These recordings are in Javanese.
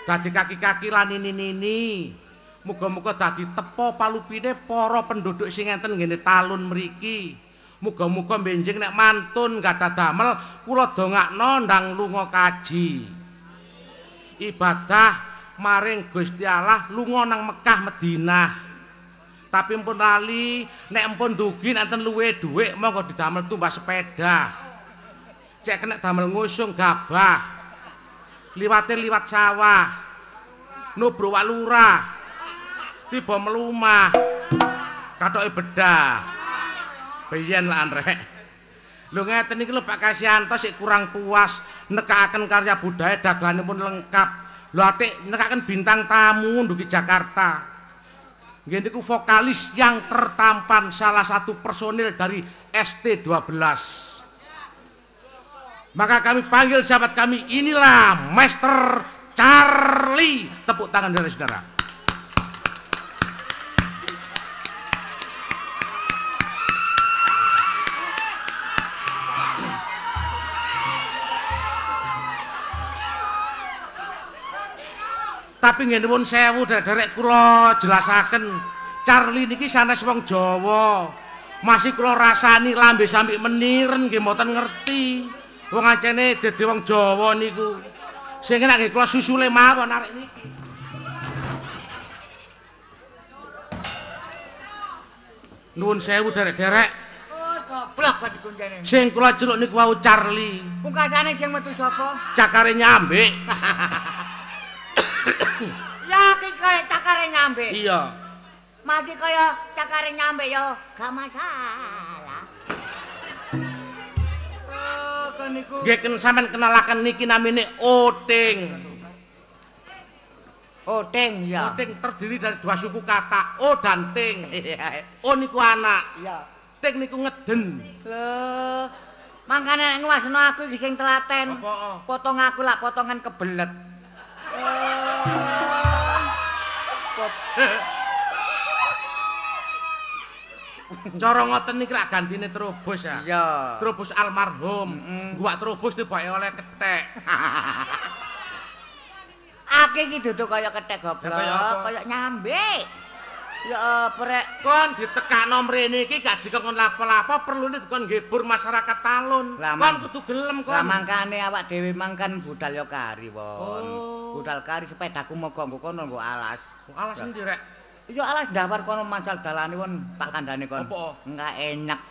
dadi kaki-kaki lan nini-nini. Muga-muga dadi tepo palupine para penduduk sing enten ngene talun mriki. Muga-muga benjing nek mantun gadah damel kula dongakno ndang lunga kaji. Ibadah maring Gusti Allah lunga nang Mekah Madinah. Tapi mpun lali nek mpun dugi enten luwe dhuwit monggo didamel tumbas sepeda. Cek kena damel ngusung gabah. Liwate liwat sawah. Nubruk lurah. Tiba melumah. Katoke bedah. Biyen lah Andrek. Lho ngeten iki lho Pak Kasyanto sik kurang puas nekakaken karya budaya dagelanipun lengkap. Lho atik nekakaken bintang tamu ndugi Jakarta. Nggih niku vokalis yang tertampan salah satu personil dari ST12. Maka kami panggil sahabat kami, inilah Master Charlie. Tepuk tangan dari saudara. Tapi ngene pun sewu derek kula jelasaken. Charlie niki sanes wong Jawa. Masih kula rasani lambe sampe meniren nggih mboten ngerti. Wong acene dadi wong Jawa niku. Sing enak nggih kula susule mawon arek niki. Nuwun sewu derek-derek. Oh, goblok kok dikuncene. Sing kula celuk niku wau Charlie. Pungkasane sing metu sapa? Cakare nyambik. Ya iki kaya cakare nyambe. Iya. Masih kaya cakare nyambe ya gak masalah. Oh, kan niku. Nggih sampean kenalaken niki namine Oting. Oting ya. Oting terdiri dari dua suku kata O dan Ting. O niku anak. Iya. Ting niku ngeden. Lho, mangkane nek ngwasno aku iki sing telaten. Apa? Potong aku lak potongan kebelet. Cara ngoten niki lak gantine Trubus ya. Iya. Trubus almarhum. Guwak Trubus tibake oleh kethek. Ake iki duduk kaya kethek goblok, Kaya apa? kaya nyambe. Ya prek Kon ditekakno mrene iki gak dikon lapo-lapo perlune dikon nggibur masyarakat talun. Kon kudu gelem kon. Lah mangkane awak dhewe mangkan budal ya kari, Won. Oh. Budal kari sepedaku moga nggo kono nggo alas. Alas endi rek? Iya alas ndawar kono mancal dalane won tak kandhane kon. Apa? Enggak enak.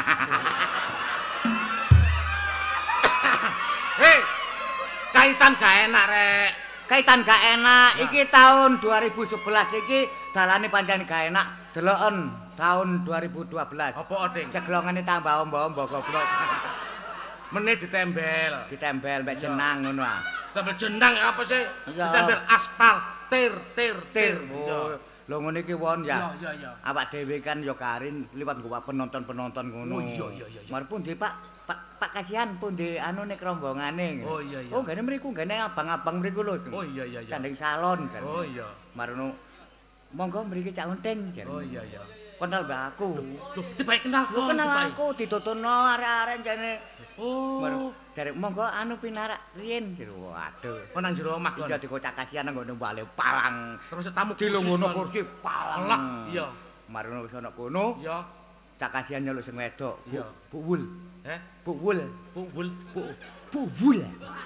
Hei. Kaitan gak enak rek. Kaitan gak enak. Iki tahun 2011 iki dalane pancen gak enak. Deloken tahun 2012. Apa Oting? Ceglongane tambah ombo-ombo goblok. Meneh ditembel. Ditembel mek jenang ngono ah. Ditembel jenang apa sih? Iya. Ditembel aspal, tir. Oh, lho ngene iki won ya. Iya. Awak dhewe kan ya karin liwat nggo penonton-penonton ngono. Oh iya. Mari pundi Pak kasihan pundi anu nek rombongane. Oh iya. Oh gane mriku gane abang-abang mriku lho. Oh iya. Candeng salon kan. Oh iya. Marono monggo mriki Cak Unting. Oh iya. Kenal mbak aku. Loh, tiba kenal Lho kon. kenal tiba. aku dituturno arek-arek jane. Oh. Jare monggo anu pinarak riyen. Waduh. Kon nang jero omah kon. Iya dikocak kasihan nang ngono bale palang. Terus tamu Dilungguhno khusus, kon. kursi palang. Alah, iya. Marono wis ana kono. Iya. Cak kasihan nyeluk sing wedok. Iya. Bu Wul. Buwul. Bu Wul.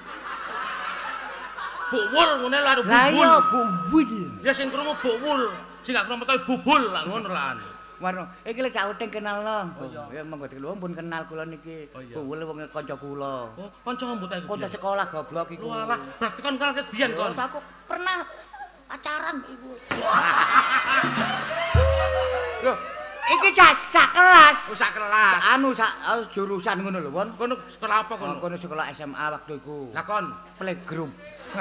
Buwul ngene lho arep Lah iya bubul. Bu Wul. Ya sing krungu buwul, sing gak krungu metu bubul lah ngono lah. Warno, iki lek Cak Uting kenalno. Oh, iya. Ya monggo dikelu pun kenal kula niki. Oh, iya. Bu Wul wong kanca kula. Oh, kanca mbut aku. Kanca sekolah goblok iku. Walah, berarti kon kaget biyen kon. Aku pernah pacaran iku. Loh, iki sak kelas. Oh, sak kelas. Anu sak jurusan ngono lho, Won. Kono sekolah apa kono? Kono sekolah SMA waktu iku. Lah kon. Playgroup.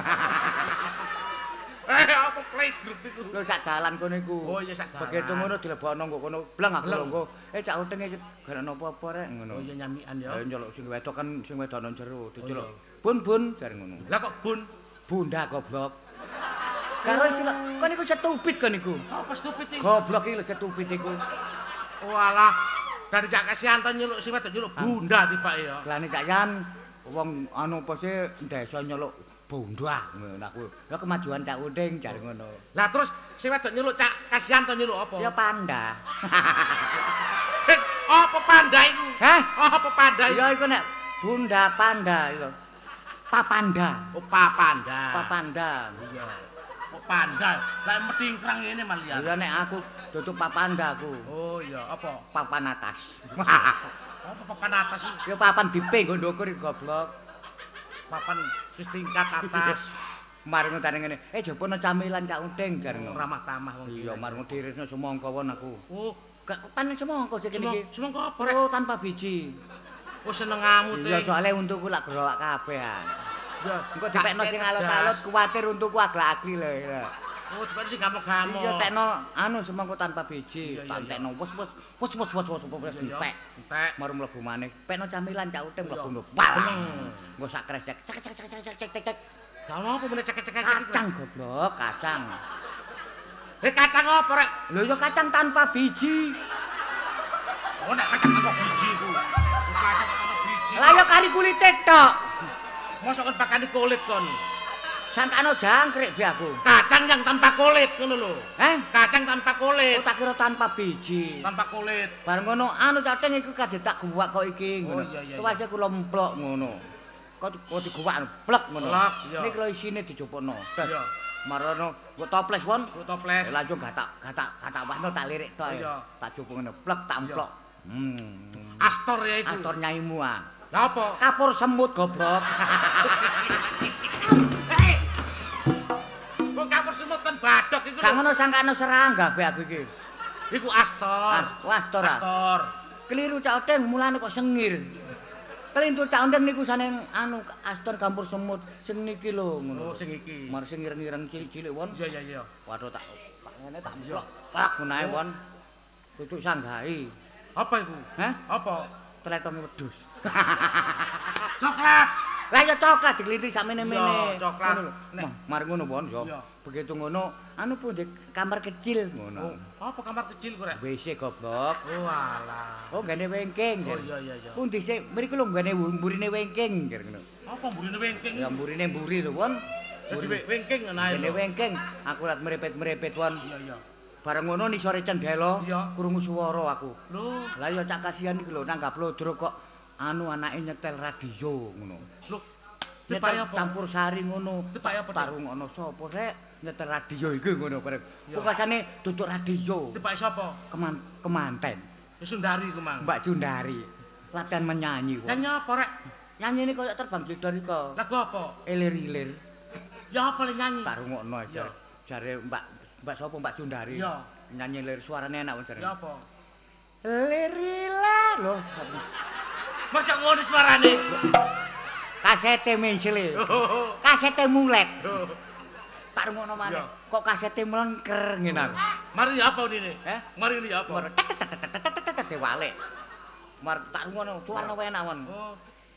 Apa playgroup iku? Lho sak dalan kono iku. Oh iya sak dalan. Begitu ngono dilebokno nggo kono bleng aku Bleng. lho. Cak Uting iki gak ono apa-apa rek ngono. Oh iya nyamikan ya. Ayo nyeluk sing wedok kan sing wedok nang jero diceluk. iya. Bun jare ngono. Lah kok bun? Bunda goblok. Karo istilah kon iku stupid kon iku. Apa stupid iki? Goblok iki lho stupid iku. Walah, dari Cak Kasianto nyeluk si wedok nyeluk bunda tiba ya. Lah nek Cak Yan wong anu apa sih desa nyeluk Bondah ngono aku. Ya kemajuan Cak Uding jar ngono. Lah terus sing wedok nyeluk Cak Kasihan to nyeluk apa? Ya panda. Apa panda iku? Hah? Apa panda iku? Ya iku nek Bunda Panda iku. Papanda. Oh, papanda. Papanda. Iya. Oh, panda. Lah medingkrang ngene malian. Ya nek aku duduk papanda aku. Oh iya, apa? Papan atas. Apa papan atas iki? Ya papan dipe nggo ndukur goblok. Papan wis tingkat atas. Mari ngono ngene. Jopono camilan Cak Uding jar ngono. Ramah tamah wong. Iya, mari dirisno semangka won aku. Oh, Gak panen semangka sik kene iki. semangka apa rek? Oh, tanpa biji. Oh, senengamu Iya, teh. soalnya untukku lak gerowak kabeh. Ya, Engko dipekno sing alot-alot kuwatir untukku agak-agli lho. Oh, dipekno sing gamuk-gamuk. Iya, tekno anu semangka tanpa biji. Iya, iya, Tantekno wis entek. Entek. Maru mlebu maneh. Pekno camilan Cak Uding mlebu Iya. ndo. Bal. Beneng. Nggo sak kresek. Cek. Lah ngopo meneh cekek-cekek Kacang goblok, kacang. Kacang apa rek? Lho ya kacang tanpa biji. Oh, nek kacang apa biji ku? Kacang apa biji? Lah ya kari kulite tok. Mosok kon pakani kulit kon. Sangkano jangkrik be aku. Kacang yang tanpa kulit ngono lho. Kacang tanpa Oh kulit. tak kira tanpa biji. Tanpa kulit. Bareng ngono anu Cak Uding iku kadhe tak guwak kok iki ngono. Oh, iya. Tuwase kula emplok ngono. Kok diguwak plek ngono. Plek, iya. Niki lho isine dijupukno. Iya. Marono kok toples won. Ku toples. Langsung gatak wahno tak lirik tok. Iya. Tak jupuk ngono plek tak emplok. Astor ya iku. Astor nyaimu ah. Lah apa? Kapur semut goblok. Kok kapur semut kan badok iku Gak lho. ngono sangkano serangga be aku iki. Iku astor. Astor ah. Astor. Keliru Cak Uding mulane kok sengir. Kelintu Cak Uding niku sane anu astor campur semut sing niki lho ngono. Oh, sing iki. Mar sing ngireng-ngireng cilik-cilik won. Iya. Waduh tak ngene tak mlok. Pak gunae won. Tutuk sanggahi. Apa iku? Hah? Apa? Tletonge wedhus. Coklat. Lah ya coklat digliti sakmene-mene. Iya, coklat. Ngono lho. Nah, mari ngono won ya. Iya. Begitu ngono, anu pun di kamar kecil ngono. Oh, apa kamar kecil ku rek? WC goblok. Oh, alah. Oh, gane wengking. Oh, iya. Pundi sik mriku lho gane mburine wengking kira ngono. Apa mburine wengking? Ya mburine mburi lho won. Dadi wengking ngono ae. Gane wengking akurat merepet-merepet won. Iya. Bareng ngono nisore cendela, Iya. krungu swara aku. Lho, Lah ya Cak Kasihan iki lho nanggap lodro kok anu anake nyetel radio ngono. lho. Nyetel Dipaya apa? campur sari ngono. Dipaya apa? Tarungono sapa rek nyetel radio iki ngono bareng. Iya. Pokokane duduk radio. Dipaya sapa? Kemanten. Ya Sundari ku mang. Mbak Sundari. Latihan menyanyi kok. Nyanyi apa rek? Nyanyine koyo terbang dari kok. Lagu apa? Elir-ilir. Ya apa le nyanyi? Tarungono Iya. jare Mbak sapa Mbak Sundari. Iya. Nyanyi lir suarane enak jare. Ya apa? Lirilah lho. Macam ngono suarane. Kasete mensele. Kasete mulet. Tak rungono maneh. Iya. Kok kasete melengker ngene aku. Mari apa ini? Heh? Mari ini apa? Mar diwalik. Mar tak rungono suarane enak won. Oh,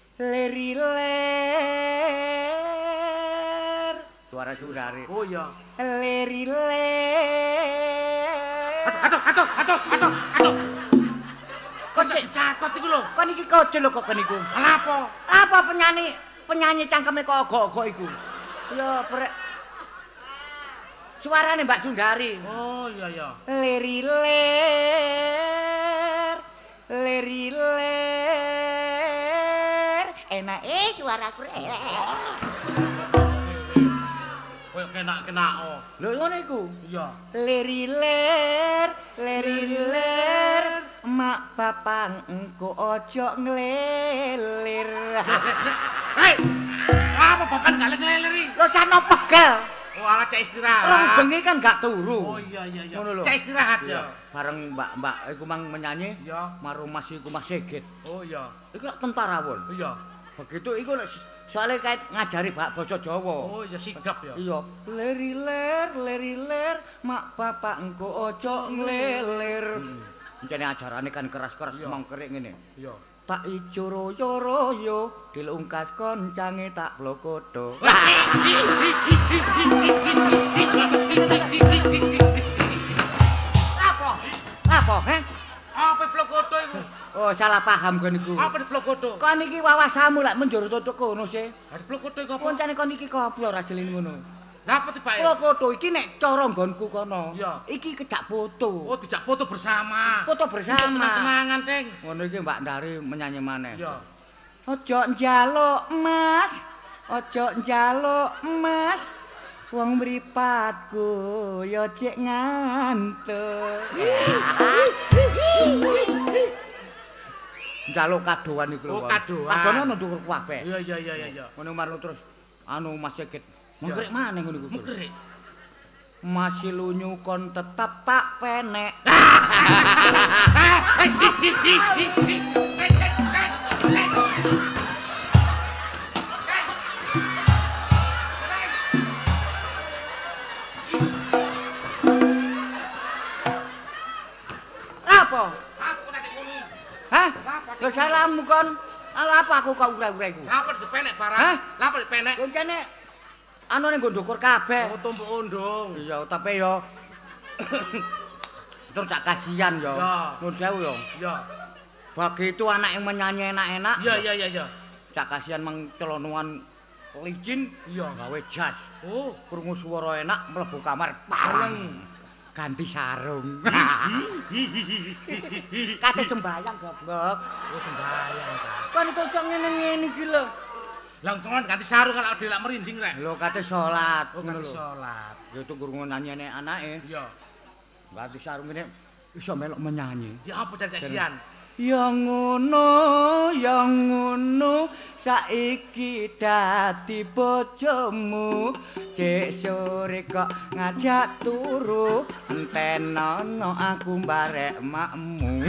Leriler. Suara Sundari. oh iya. Leriler. Aduh. Kok cakot iku lho? Kok niki kocel lho kok niku. Lah apa? Apa penyanyi cangkeme kok ogok-ogok iku? Ya brek. Suarane Mbak Sundari. Oh iya. Leriler. Enak suaraku rek. Koyo kenak-kenak oh. Lho ngono iku. Iya. Leriler. Mak bapak engko ojo nglelir. Hei! Apa bapak gak ngeleri? Lho sano pegel. Oh, ala cek istirahat. Rong bengi kan gak turu. Oh iya. Ngono lho. Cek istirahat ya. Bareng mbak iku mang menyanyi. Iya. Maru Mas iku Mas Sigit. Oh iya. Iku lak tentara won. Iya. Begitu iku soalnya kait ngajari basa Jawa. Oh iya sigap ya. Iya. Leriler, mak bapak engko ojo nglelir. Mencane ajarane kan keras-keras mong kerik ngene. Iya. Tak ijo royo dilungkas koncange tak blokodo. Apa? Heh? Apa blokoto iku? Oh salah paham kon niku. Apa diplokoto? Kon iki wawasamu lek menjur tutuk kono sih. Ha diplokoto iku apa? Koncane kon iki kopi ora jelin ngono. Lah apa tibake? Plokoto iki nek cara nggonku kono. Iya. Iki kejak foto. Oh, dijak foto bersama. Foto bersama. Kenangan, Ting. Ngono iki Mbak Ndari menyanyi maneh. Iya. Ojo njaluk emas, ojo njaluk emas. Wong mripatku ya cek ngantuk. Njaluk kadoan iku lho. Oh, kadoan. Kadone ono ndukur kabeh. Iya iya iya iya. Ngono marlo terus anu Mas Sigit. Mengkerik maneh ngono iku. Mengkerik. Masih lunyu kon tetap tak penek. Apa? Apa nek ngono? Hah? Lho salahmu kon. Ala apa aku kok ura-ura iku? Apa dipenek barang? Hah? Lah apa dipenek? Koncane anu ning nggo ndukur kabeh. Oh, tumpuk undung. Iya, tapi yo terus tak kasihan yo. Ya. Nuwun sewu yo. Ya. Bagi itu anak yang menyanyi enak-enak. Iya iya iya iya. Cak kasihan mang celonuan licin. Iya. Gawe jas. Oh, Krungu swara enak mlebu kamar bareng. Ganti sarung. Kate sembayang goblok. oh sembayang ta. Kan kok ngene-ngene iki lho. Lah cuman ganti sarung kalau dhewe lak merinding rek. Lho kate salat Oh, ngono ganti lho. salat. Ya itu krungu nyanyi anake. Iya. Ganti sarung ngene iso melok menyanyi. Ya apa jan sian? Yang ngono saiki dadi bojomu cek sore kok ngajak turu entenono aku mbarek makmu.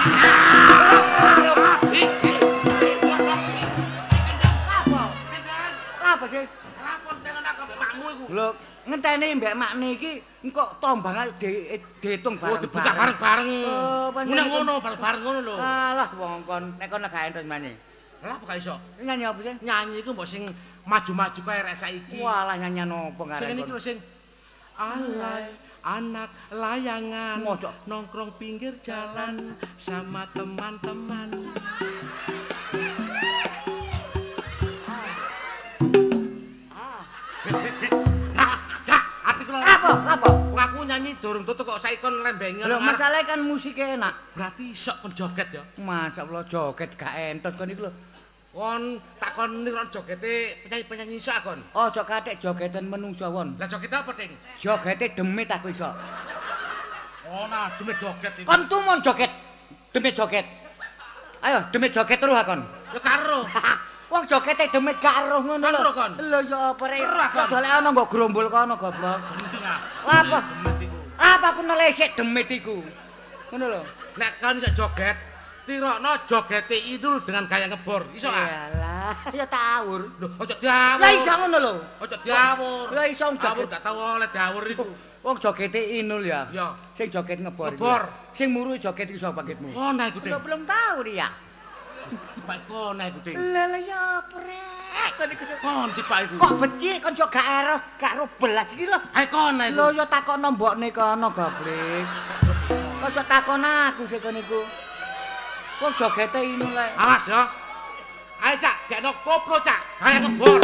Apa sih? Lapor tenan aku mbek makmu iku. Lho ngenteni mbek makne iki engko tombang diitung Oh, bareng. dibuka bareng-bareng. Oh, pancen Ngono ngono bareng-bareng ngono lho. Alah wong kon nek kon gak entuk nyanyi. Lah apa gak iso? Nyanyi apa sih? Nyanyi iku mbok sing maju-maju kae rek saiki. Walah nyanyian opo Sing ngarep. ngene iki lho sing alay anak layangan Mojok. nongkrong pinggir jalan sama teman-teman. Ati kula Apa? ngaku nyanyi durung tutuk kok saiki kon lembengen. Lho masalahnya kan musiknya enak. berarti sok kon joget ya. Masyaallah joget gak entot kon iku lho. Kon takon niron jogete penyanyi-penyanyi iso kon. Ojo kathek jogetan menungso won. Lah joget apa, Ting? Jogete demit aku iso. Oh, nah, demi joget iki. Kon tumon joget. Demit joget. Ayo demit joget terus akon. Ya karo. Wong jogete demit gak roh ngono lho. Karo, kon. Lho ya apa rek. Karo, kon. Dolek ana nggo grombol kono goblok. Nah, Apa? demit iku. Apa aku nelesek demit iku. Ngono lho. Nek kon iso joget, tirokno jogete idul dengan gaya ngebor. Iso ah? Iyalah, ya tawur. Lho, ojo diawur. Lah iso ngono lho. Ojo diawur. Lah iso Awur joget. gak tau oleh diawur iku. Wong jogete inul ya. Ya. Sing joget ngebor. iki. Ngebor. Sing muru joget iso paketmu. Kono iku, Ting. Lho belum tahu dia. Pak kono iku, Ting. Lah ya prek. Kon iku. Kon tipak iku. Kok becik kon jo gak eroh, gak ro belas iki lho. Ae kono iku. Lho ya takokno mbokne kono goblek. Kok jo takon aku sik kon iku. Wong jogete inul ae. Awas ya. Ayo Cak, gekno koplo Cak. Gaya ngebor.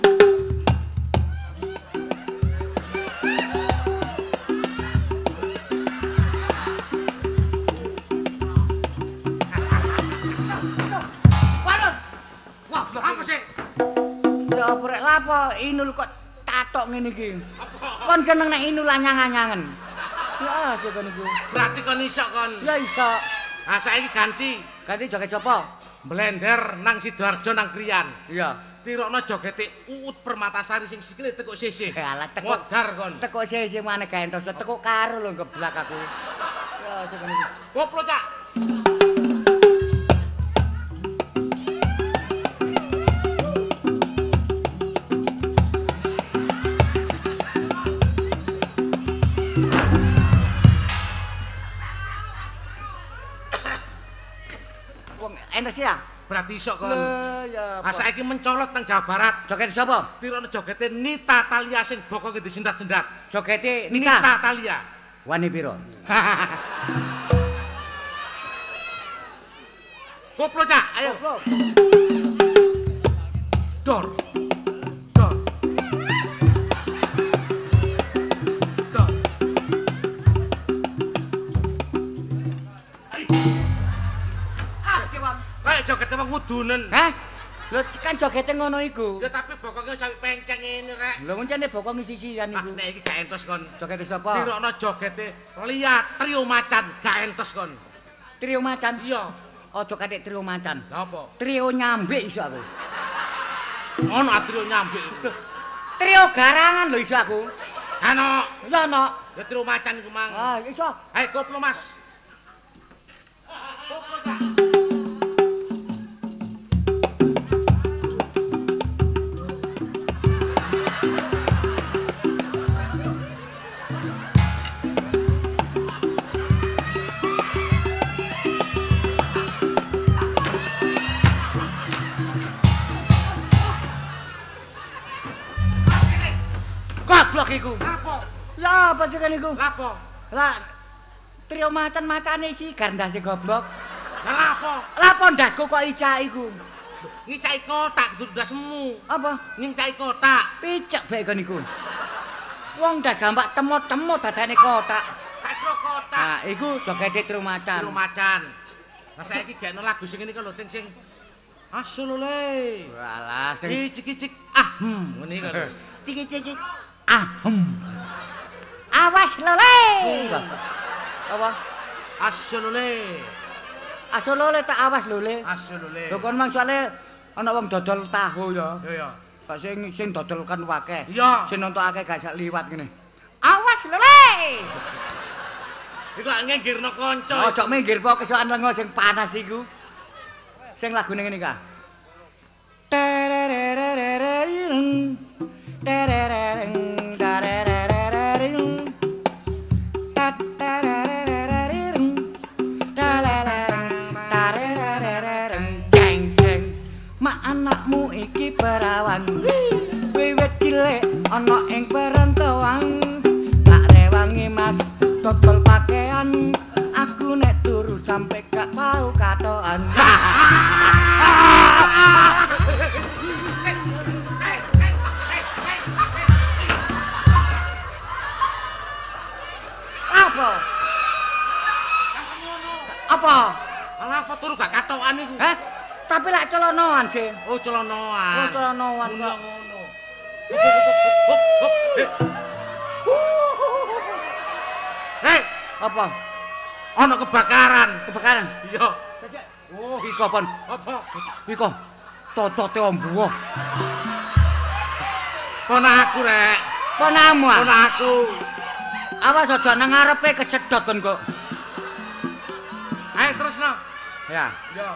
Waduh. Wah, apa sih? Ya prek lapo inul kok tatok ngene iki. Kon seneng nek inul anyang-anyangen. Ya sik kon iku. Berarti kon iso kon. Ya iso. Ah saiki ganti Ganti joget sapa? blender nang Sidoarjo nang Kriyan. Iya. Tirokno jogete Uut Permatasari sing sikile tekuk sisih. Alah teko Modar kon. teko sih maneh gak entos teko karo lho geblak aku. Ya sik kon iki. Koplo Cak. Wong entos ya? Berarti iso kon. Lah ya. Ah saiki mencolot nang Jawa Barat. Joget sapa? Tirokno jogete Nita Talia sing bokoke disendat-sendat. Jogete Nita Nika. Talia. Wani piro? Koplo, Cak. Ayo. Koplo. Dor. Dor. Dor. Ah, Siwon. Kayak joget wong ngudunen. Hah? Lho kan jogete ngono iku. Ya tapi bokonge sampe penceng ngene rek. Lho mencene bokong sisian Ah iku. nek iki gak entos kon. Jogete sapa? Tirokno jogete liat trio macan gak entos kon. Trio macan. Iya. Aja katik trio macan. Lah apa? Trio nyambik iso aku. Ono trio nyambik. Trio garangan lho iso aku. Ano, Ya ono. ya trio macan iku mang. Ah, iso. Ayo koplo, Mas. Koplo, Cak. Goblok iku. Lapo? Ya apa sih kan iku? Lapo? Lah trio macan-macane isi gandase goblok. Lah lapo? Lah ndasku kok icak iku. Ngicai kotak kudu semu. Apa? Ngicai kotak. Picek bae kon iku. Wong ndas gambak temot-temot dadane kotak. Tak kira kotak. Nah, iku jogete trio macan. Trio macan. Lah saiki gekno lagu sing ngene iki lho ting sing Asolole. Walah sing Cicik-cicik ngene iki lho. ciki-ciki. Awas lole. Apa? Asolole. Asolole tak awas lole. Asolole. Lho kon mang soalé ana wong dodol tahu ya. Yo yo. Kok sing dodol kan wakeh. Iya. Sing nontonake gak sak liwat ngene. Awas lole. Iku lak nginggirno kanca. Ojo minggir po kesokan lenga sing panas iku. Sing lagune ngene ka. Tererererereng. Tererereng darererereng. Taterererereng. Talerereng tarererereng. Jeng jeng. Mak anakmu iki perawan. Wiwit cilik ana ing perantauan. Tak rewangi Mas dodol pakaian. Aku nek turu sampe gak tau katokan. Apa? Apa? Alah apa turu gak katokan iku? Hah? Tapi lak celonoan sih. Oh celonoan. Oh celonoan Mula kok. ngono. Hei, Apa? ana kebakaran. Kebakaran. Iya. Oh, iko pon. Apa? Iko. Totote ombuh. Ponakku rek. Ponamu ah. Ponakku. Awas aja nang ngarepe kesedot kon kok. Ayo terusno. Ya. Yo.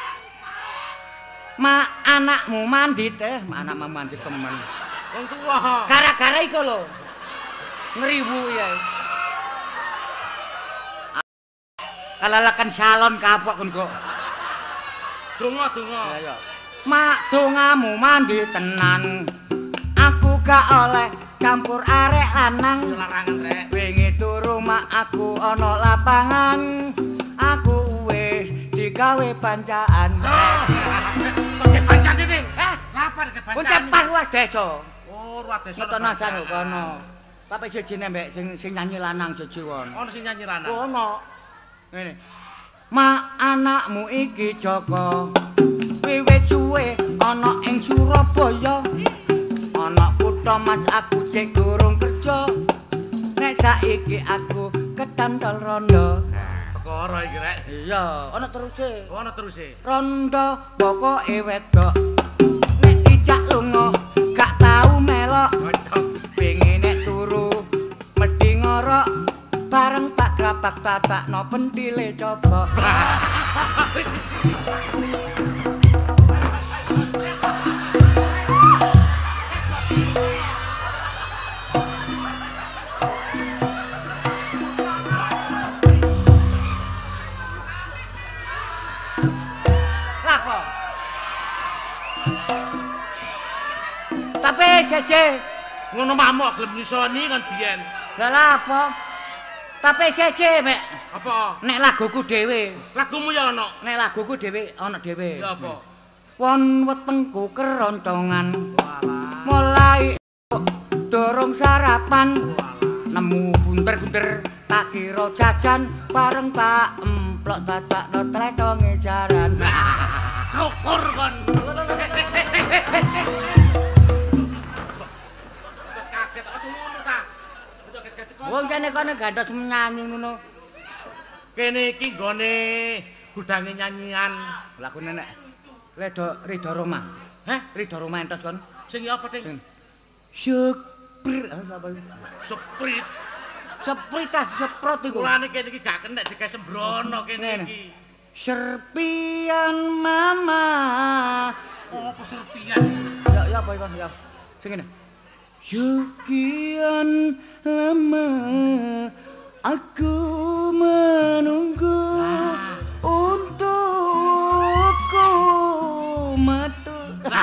Ma anakmu mandi teh, anakmu mandi temen. Wong tuwa. Gara-gara iku lho. Ngriwu ya. Kalalakan salon kapok kon kok. Donga. Ya. Mak dongamu mandi tenan. Aku gak oleh campur arek lanang. Yo larangan rek. Wingi turu mak aku ana lapangan. Aku wis digawe pancaan. Pakai pancan iki. Eh, Lapar ke pancan. Uncepat ruas desa. Oh, ruwat desa. Nonton nasan kok kono. Tapi sijine mbek sing nyanyi lanang Jojo won. Ono sing nyanyi rana. Ono. Ngene. Ma anakmu iki Joko. Wiwit suwe ana ing Surabaya. Ana kutha Mas aku sing durung kerja. Nek saiki aku ketantol rondo. Perkara iki rek. Iya, ana teruse. Ono teruse. Rondo pokoke wedok. Nek dijak lunga gak tau melok. Cocok. Pengen nek turu medhi ngorok bareng tak grapak-grapak no pentile coba. Lapo? Tapi seje Ngono mamuk gelem nyusoni kan biyen. lah apa? Tapi sece, Mek. Apa? Nek laguku dhewe. Lagumu ya ana. Nek laguku dhewe ana dhewe. Ya apa? Won wetengku keroncongan. Mulai dorong sarapan. Nemu bunter-bunter tak kira jajan bareng tak emplok dadakno tletonge jaran. Syukur kon. Kaget aja ngono ta. Wong kene kono gantos nyanyi ngono. Kene iki nggone gudange nyanyian. Lagune nek Ridho Roma. Hah? Ridho Roma entos kon. Sing apa, Ting? Sing Syukr apa iki? Seprit. Seprit ah seprot iku. Mulane kene iki gak kenek digawe sembrono kene iki. Serpian mama. Apa serpian? Ya apa iku ya. Sing ngene. Sekian lama aku menunggu untukku metu.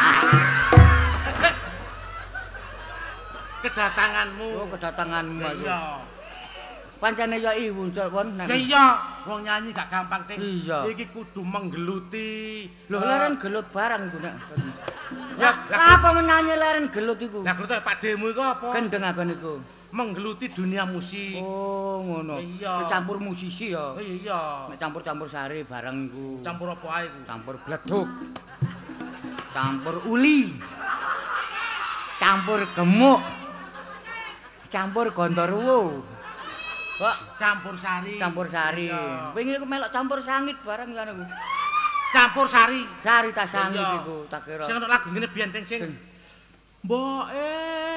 Kedatanganmu. Oh, kedatanganmu. Iya. Pancene ya ibu kon nek. Ya iya, wong nyanyi gak gampang, Ting. Iya. Iki kudu menggeluti. Lho leren gelut barang iku nek. Ya, Apa menyanyi leren gelut iku? Lah gelut Pak Demu iku apa? Kendeng aku niku. Menggeluti dunia musik. Oh, ngono. Iya. Campur musisi ya. Oh iya. Nek campur-campur sari barang iku. Campur apa ae iku? Campur bleduk. Campur uli. Campur gemuk. Campur gondorwo. Kok Campur sari. campur sari. Iya. Wingi aku melok campur sangit barang ngono iku. Campur sari. Sari ta sangit Iya. iku tak kira. Sing ono lagu ngene biyen Ting sing Mboke.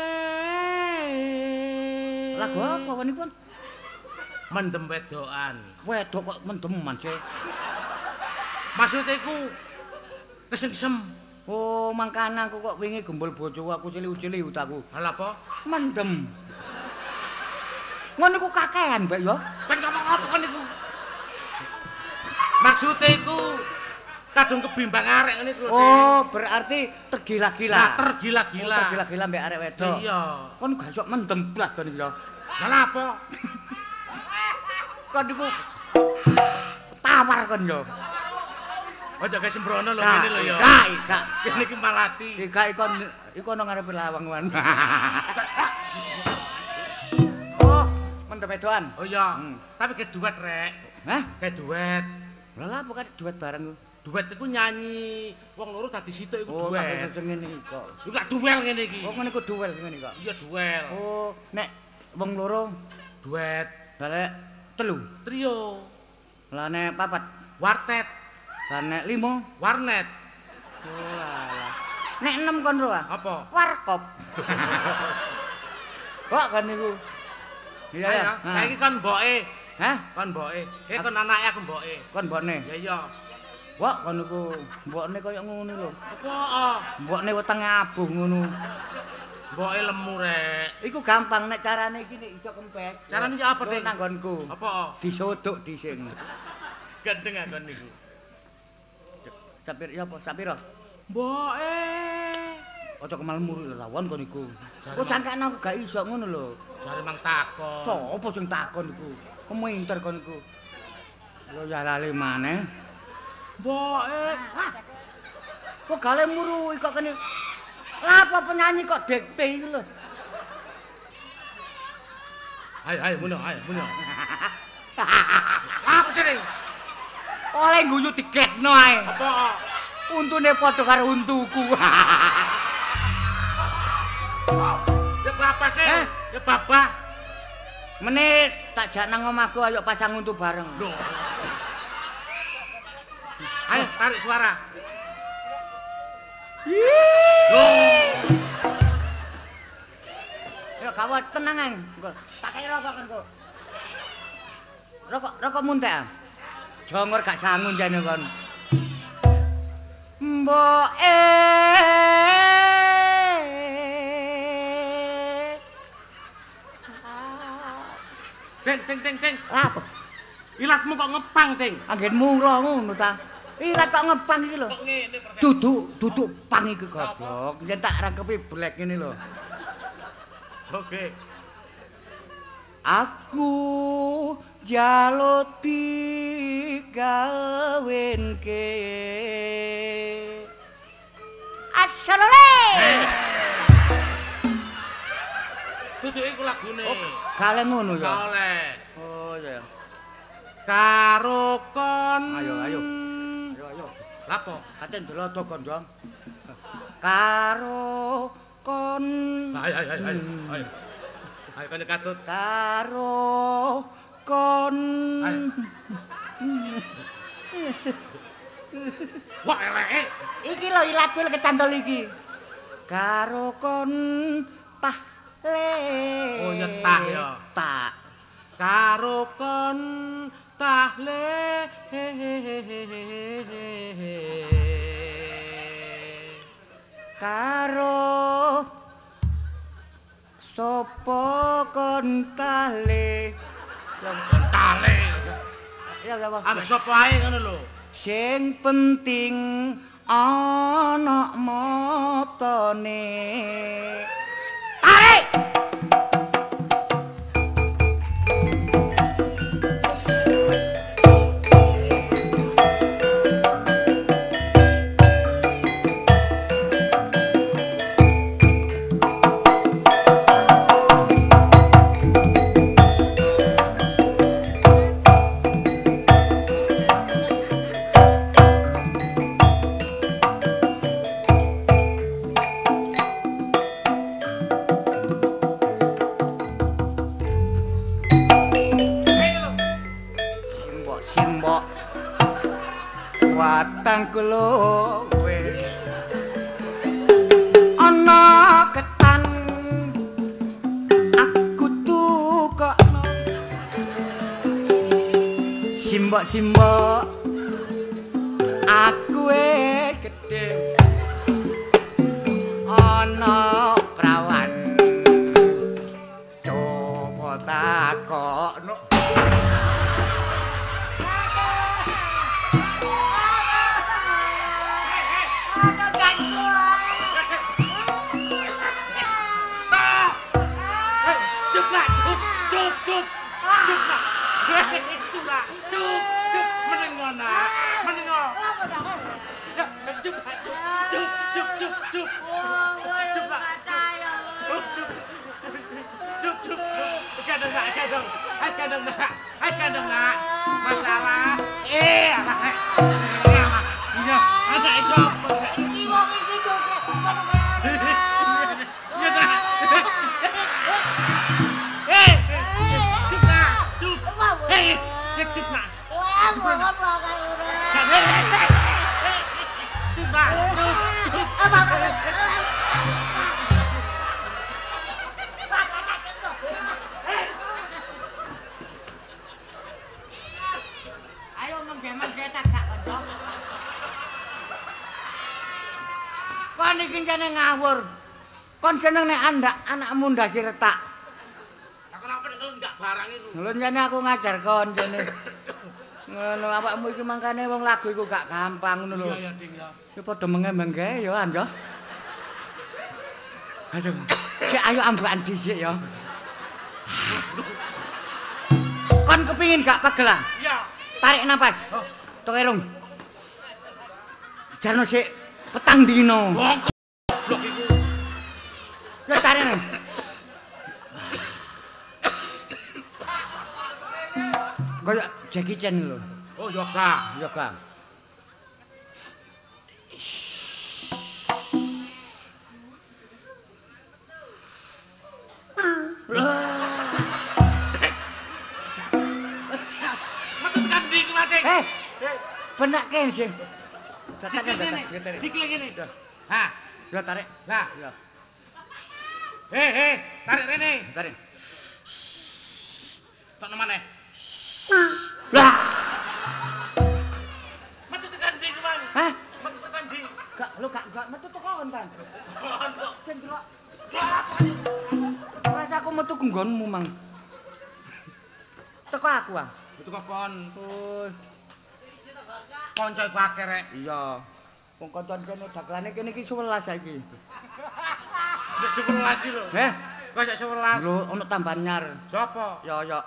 Lagu apa wanipun? Mendem wedokan. Wedok kok mendem manse. Maksudnya iku kesem-kesem. Oh, mangkane aku kok wingi gembul bojoku aku cilik-cilik utaku. Hal apa? Mendem. Ngono iku kakehan, Mbak ya. Kan ngomong apa kan iku? Maksudnya iku kadung kebimbang arek ngene iku. Oh, berarti tergila-gila. Nah, tergila-gila. Oh, tergila-gila mbek arek wedok. Iya. Kon gak iso mendem blas kon iki ya. Lah apa? Kon iku tawar kon ya. Ojo gawe sembrono lho ngene lho ya. Gak. Kene iki malati. Gak iku nang ngarepe lawang wan. Oh, mendem wedokan. Oh iya. Hmm. Tapi ke duet rek. Hah? Ke duet. Lah lha pokoke duet bareng ku. Duet iku nyanyi wong loro dadi situk iku Oh, tak duet. sing ngene iki kok. Iku gak duel ngene iki. Oh, ngene ku duel ngene kok. Iya duel. Oh, nek wong loro Duet. lah nek telu. Trio. Lah nek papat. Wartet. Lah nek limo. Warnet. Oh alah. Nek 6 kon ro ah. Apa? Warkop. Kok kan niku. Iya ya. Saiki kon mboke. Hah? Kon mboke. Kon anake aku mboke. Kon mbokne. Ya iya. Wah, kon niku mbokne kaya ngono lho. Apa? Mbokne wetenge abuh ngono. Mboke lemu rek. Iku gampang nek carane iki nek iso kempes. Carane iki apa, Lho, Ding? nang nggonku. Apa? Disodok dhisik. Gendeng akon niku. Sapir ya apa? Sapira? Mboke. Aja kemal muru lawan kon iku. Jare Kok sangkane aku gak iso ngono lho. Jare mang takon. Sopo sing takon iku? Keminter kon iku. Lho ya lali maneh. Mboke. Kok gale muru kok kene. Lah apa penyanyi kok dikte iki lho. Ayo muno, muno. Apa sih? Oleh guyu digetno ae. Apa? Untune padha karo untuku. Ya bapak sih. Hah? Ya bapak. Menit tak jak nang omahku ayo pasang untu bareng. Loh. Ayo tarik suara. Loh. Ya gawat tenang ae. Engko tak kei rokok kan kok. Rokok muntek. Jongor gak sangun jane kon. Mboke Ting. apa? Ilatmu kok ngepang, Ting? Anggen mura ngono ta. Ilat kok ngepang iki lho. Kok ngene persen? Duduk pang iki goblok. Yen tak rangkepi blek ngene lho. Oke. Aku jaluk digawinke. Asalole. Dudu iku lagune. Gak oleh ngono ya. Gak oleh. Oh ya. Karo kon. Ayo. Lapo? Katen delodo Gondong. Karo kon. Ayo. Ayo kan katut. Karo kon. Wah eleke. Iki lho ilatul kecantol iki. Karo kon tah le. Oh ya tah ya. Tak. Karo kon tah le. Karo sapa kon tale. Tale. Ya apa? Ambek sapa ae ngono lho. Sing penting ana matane. Tarik. Simbok watang kowe ana ketan aku tukokno simbok aku gedhe ana prawan coba takokno. Cup. Menengo nak. Menengo. Cup. Kadang nak. Masalah. Alah. Iya, ada iso. Iki wong iki joget. Cup nak. Ayo mengge tak gak kondok. Kon iki jane ngawur. Kon jeneng nek anakmu ndasi retak. Aku nak ndak barang itu. Lho jane aku ngajar kon jane. Ngono awakmu iki mangkane wong lagu iku gak gampang ngono lho. Iya, Ding ya. Ki padha menge-menge ya an ya. Aduh. Ki ayo ambukan dhisik ya. Kon kepingin gak pegel? Iya. Tarik napas. Tok erung. Jarno sik petang dino. Blok iku. Ya tarik nang. Kayak Jackie Chan lho. Oh, yoga. Yoga. Benak kan sih. Sikile gini. Ha, Ya tarik. nah. Ya. Tarik rene. Tarik. Tok nemane. Lah. Metu tekan ndi, Bang? Hah? Metu tekan ndi? Gak metu teko kontan. Sing delok. Rasaku metu ku nggonmu, Mang. Teko aku ah. Metu kok kon. Oh, Kanca iku akeh rek. iya. Wong kancan kene dagelane kene iki 11 saiki. Nek 11 lho. Heh, Kok sak 11. Lho, ono tambahan nyar. Sopo? Yoyo.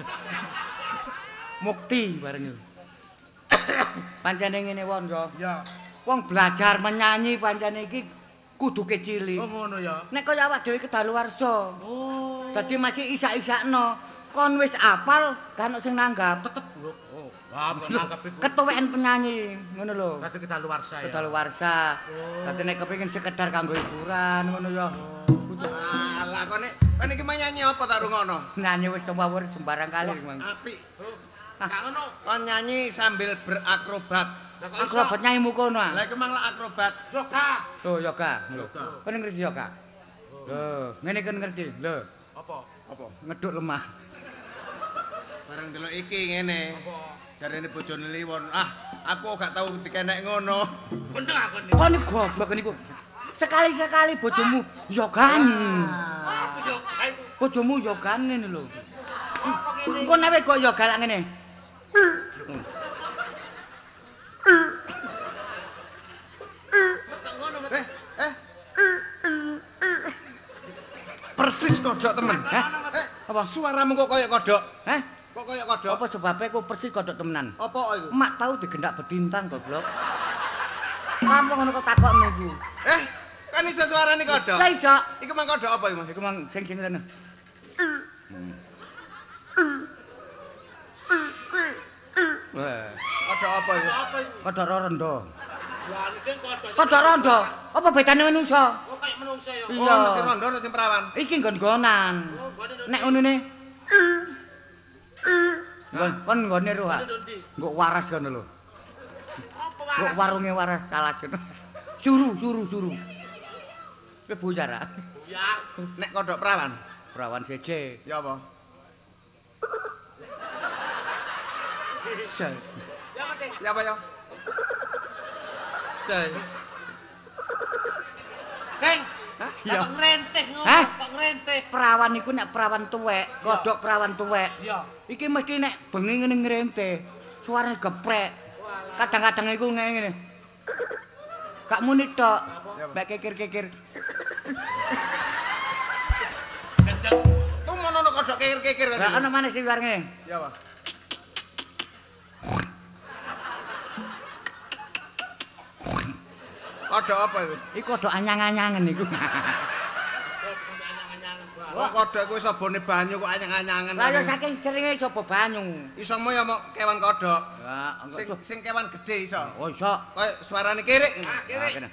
Mukti bareng yo. Pancene ngene wong yo. Ya. Wong belajar menyanyi pancene iki kudu kecilik. Oh ngono ya. Nek kaya awak dhewe kedaluwarsa. Oh. Dadi masih isak-isakno. Kon wis apal, kan ono sing nanggap. Tetep lho. Oh. Wah, nanggap iku. Ketuweken penyanyi, ngono lho. Dadi kedaluwarsa ya. Kedaluwarsa. Dadi nek kepengin sekedar kanggo hiburan ngono ya. Alah kok iki nyanyi apa tak rungokno? Nyanyi wis semawur sembarang kali, Mang. Apik. Gak ngono. Kon nyanyi sambil berakrobat. Akrobat nyanyimu kono ah. Lah iku mang lak akrobat. Yoga. Oh, yoga. Lho. Kon ngerti yoga? Lho, ngene kan ngerti. Lho, Apa? Apa? ngeduk lemah. Bareng delok iki ngene. Apa? Jarene bojone Liwon. Ah, aku gak tau dikenek ngono. Bener aku nih. Kon iki goblok niku. Sekali-sekali bojomu yogan. Apa yoga iku? Bojomu yogan ngene lho. Kon nawe kok yoga lak ngene. Persis kodhok temen. Hah? Apa? Suaramu kok koyo kodhok. Hah? Kok koyo kodhok? Apa sebabnya ku persis kodhok temenan? Apa iku? Mak tahu digendak betintang goblok. Kamu ngono kok takokmu iku. Kan iso suarane kodhok. Lah iso. Iku mang kodhok apa iku, Mas? Iku mang sing rene. Wah, Kodhok apa iku? Apa iku? kodhok rondo. Lah iki kodho. Kodhok rondo. Apa bedane menungso? Oh kayak menungso ya. Oh, Iya. ono sing rondo, ono sing perawan. Iki nggon-gonan. Nek unune kon nggone ro, Pak. Nggo waras kono lho. Apa Nggo waras? warunge waras salah kono. Suru. Kowe buyar ah. Ya. Nek kodhok perawan, Perawan seje. ya apa? Sel. Ya penting. Ya apa ya? Sel. Keng. Hah? Iya. Kok ngrenteh ngono? Hah? Kok ngrenteh? Perawan iku nek perawan tuwek, godhok perawan tuwek. Iya. Iki mesti nek bengi ngene ngrente. Suarane geprek. Kadang-kadang iku ngene. Gak muni tok. Mbak kikir-kikir. Tuh mono kodhok kikir-kikir Lah kan. ana maneh sing luar ngene. Ya apa? Kodhok apa iku? Iku kodhok anyang-anyangen iku. Wong kodhok kuwi sabone banyu kok anyang-anyangen. Lah ya saking seringe sapa banyu. Iso mo ya mau kewan kodhok. Lah Sing kewan gedhe iso. oh iso. Kayak suarane kirik. Ah, kene.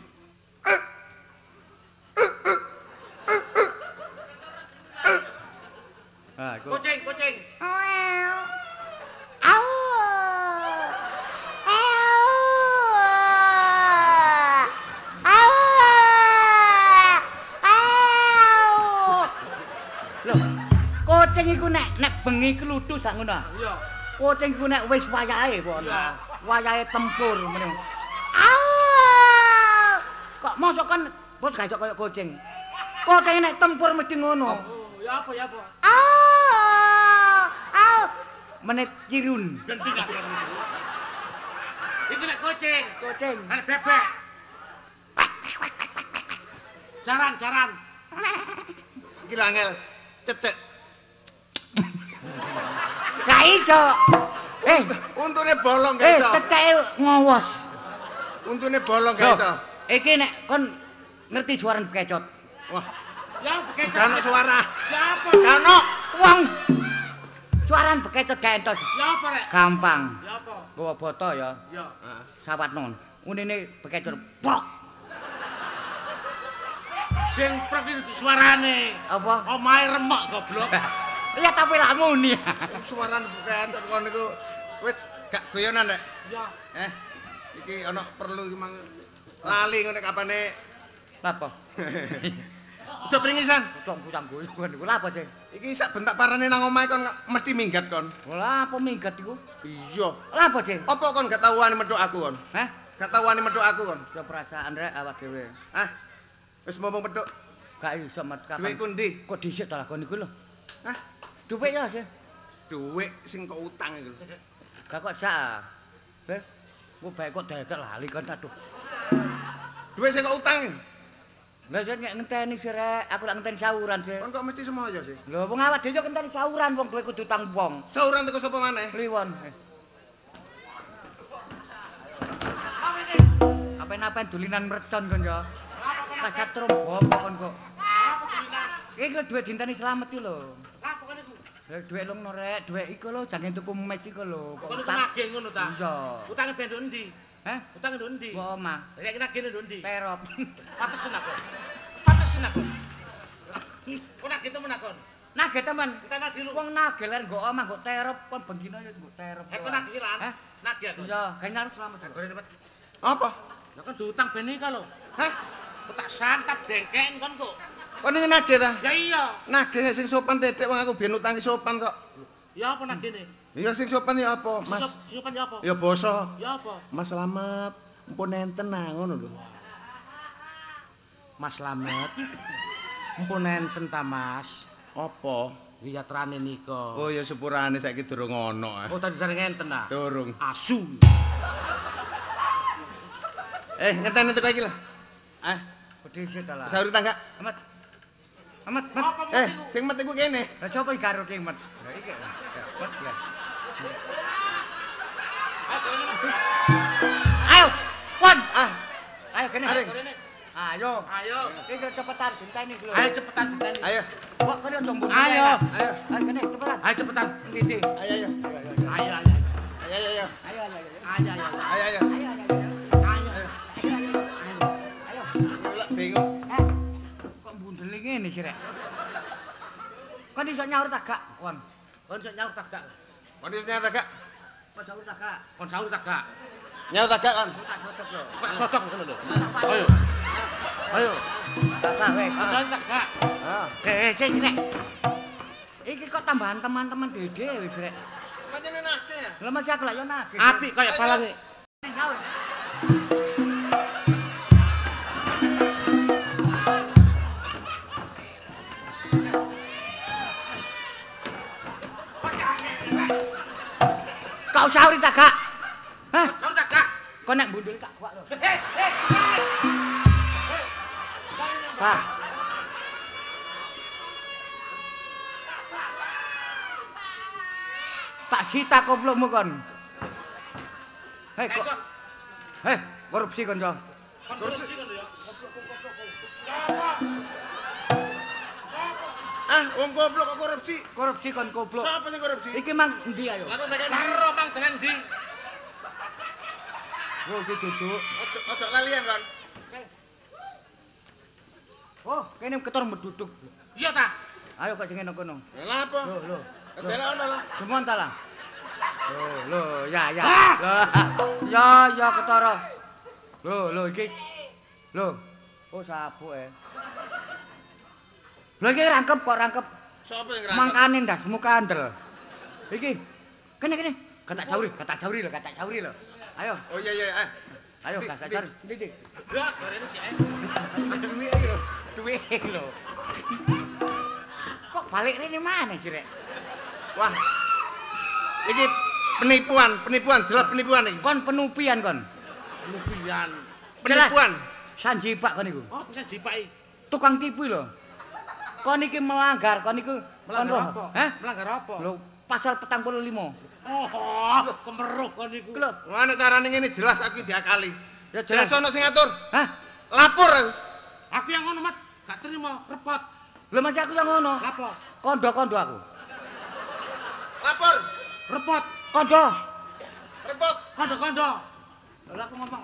Ah, iku. Kucing. Loh, kucing iku nek bengi kluthus sak ngono. Iya. Kucing iku nek wis wayahe po. Iya. Wayahe tempur meneh. Kok mosok kan bos gak iso kaya kucing. Kucing nek tempur mesti ngono. Oh, ya apa? Menit cirun. Gending gak keren. Iku nek kucing. Kucing. Nek bebek. Jaran. Iki lho angel cecek. Gak iso. Untune bolong gak iso. Ceceke ngowos. Untune bolong Loh, gak iso. iki nek kon ngerti suara bekecot. Wah, Ya bekecot. kan suara. Ya apa? Kano wong suara bekecot gak entos. Ya apa rek? Gampang. Ya apa? Bawa boto ya, Ya. Heeh. sawat non. Unine bekecot prok. Sing prek iki suarane. Apa? Omahe remek goblok. Iya tapi lak muni. Suarane bukan kon niku wis gak guyonan rek. Ya. Iki ana perlu iki mang lali ngene kapane. Apa? Aja pringisan. Cok pusang guyon iku lha apa sih? Iki sak bentak parane nang omahe kon mesti minggat kon. Lah apa minggat iku? Iya. Lah apa sih? Apa kon gak tau wani medhok aku kon? Hah? Gak tau wani medhok aku kon? Yo perasaan rek awak dhewe. Hah? Wis ngomong medhok. Gak iso mat Duit kapan. kundi. Kok dhisik ta lakon iku lho. Hah? Duit ya sih. Duit sing kok utang iku. Gak kok sak. Ku bae kok dadak lali kan aduh. Duit sing kok utang. Lah yo nek ngenteni sih rek, aku lak ngenteni sauran sih. Kon kok mesti semoyo sih? Lho wong awak dhewe yo ngenteni sauran wong duwe kudu utang wong. Sauran teko sapa maneh? Kliwon. Apa-apa dulinan mercon kon yo. Kasat trombom kon kok. Apa dulinan? Iki lho duwe dinteni slamet iki lho. Lah pokoknya ku. Lah duwe lungno rek, duwe iku lho jange tuku mes iku lho. Kok nagih ngono ta? Iya. Utange ben nduk endi? Hah? Utange nduk endi? Mbok omah. Lek nagih nduk endi? Terop. Patesen aku. Patesen aku. Kok nagih temen aku? Nagih temen. Kita nagih lu. Wong nagih ler nggo omah nggo terop kon bengino yo nggo terop. Kok nagih lan? Hah? Nagih aku. Iya, kayaknya harus selamat. Apa? Lah kan diutang ben iki lho. Hah? Kok tak santap dengken kon kok. Kon iki nagih ta? Ya iya. Nagih nek sing sopan dedek wong aku biyen utangi sopan kok. Ya apa nagihne? Iya sing sopan ya apa, Mas? Sopan ya apa? Ya basa. Ya apa? Mas Slamet, mpun enten nah ngono lho. Mas Slamet. Mpun enten ta, Mas. Apa? Iya trane nika. Oh ya sepurane saiki durung ono. Oh tadi dereng enten ah. Durung. Asu. Ngenteni teko iki lho. Gede sih ta lah. Sauri tangga. Amat. Amat, mat. Apa mesti ku? Sing met iku kene. Lah sapa iki karo ki mat? Lah iki. Mat lah. Ayo, Wan. Ayo kene. Aring. Ayo. Ayo. Iki cepetan dinteni iki lho. Ayo cepetan dinteni. Ayo. Kok kene ojo mbun. Ayo. Ayo. Ayo kene cepetan. Ayo cepetan. Nditi. Ayo ayo. Ayo ayo. Ayo ayo. Ayo ayo. Ayo ayo. Ayo ayo. Ayo ayo. Ayo. Lek bingung. Kok bundel ngene sih rek? Kon iso nyaur tak gak, Wan? Kon sik nyaur tak gak? Kon iso nyaur tak gak? Kon sahur tak gak? Kon sahur tak gak? Nyaur tak gak kon? Tak sodok lho. Kok sodok ngono lho. Ayo. Ayo. Tak gak weh. Kon sahur tak gak? Sik rek. Iki kok tambahan teman-teman dhewe wis rek. Pancene nake ya? Lah masih aku lak yo nagih. Apik kaya balange. Sahur. Kau sahur tak gak? Hah? Sahur tak gak? Kau nek bundul tak kuat lho. Pak. Tak sita koplokmu kon. Hei kok. Hei, korupsi kon jo. Korupsi kon ya. Wong goblok kok korupsi. Korupsi kon koplok. Sapa sing korupsi? Iki mang endi ayo? Lah kok tekan Karo mang tenan ndi? Oh, iki duduk. ojo lalian kon. Oh, kene ketor meduduk. Iya ta? Ayo kok sing ngene kono. Lah apa? Lho. Delok ono lho. Semon ta lah. Lho, ya. Lho. Ya ketara. Lho iki. Lho. Oh, sabuk Lho iki rangkep kok rangkep. Sopo yang ngerangkep? Mangkane ndasmu kandel. Iki. Kene. Katak sauri lho. Ayo. Oh iya. Ayo katak sauri. Ndi. Lah, gorene sik ae. Duwe ayo. Duwe lho. Kok balik rene mana sih, Rek? Wah. Iki penipuan, jelas penipuan iki. Kon penupian kon. Lupian. Penipuan. Sanjipak kon iku. Oh, bisa jipaki. Tukang tipu lho. Kon iki melanggar, kon iku Melanggar apa? Hah? Melanggar apa? Lho, pasal 45. Oh, kemeruh kon niku. Lho, Ngono carane ngene jelas aku diakali. ya Jelas jelas. ono sing ngatur. Hah? Lapor aku. Aku yang ngono, Mat. Gak terima repot. Lho masih aku yang ngono. Lapo? Kondo-kondo aku. Lapor. Repot. Kondo. Repot. Kondo-kondo. Lho aku ngomong.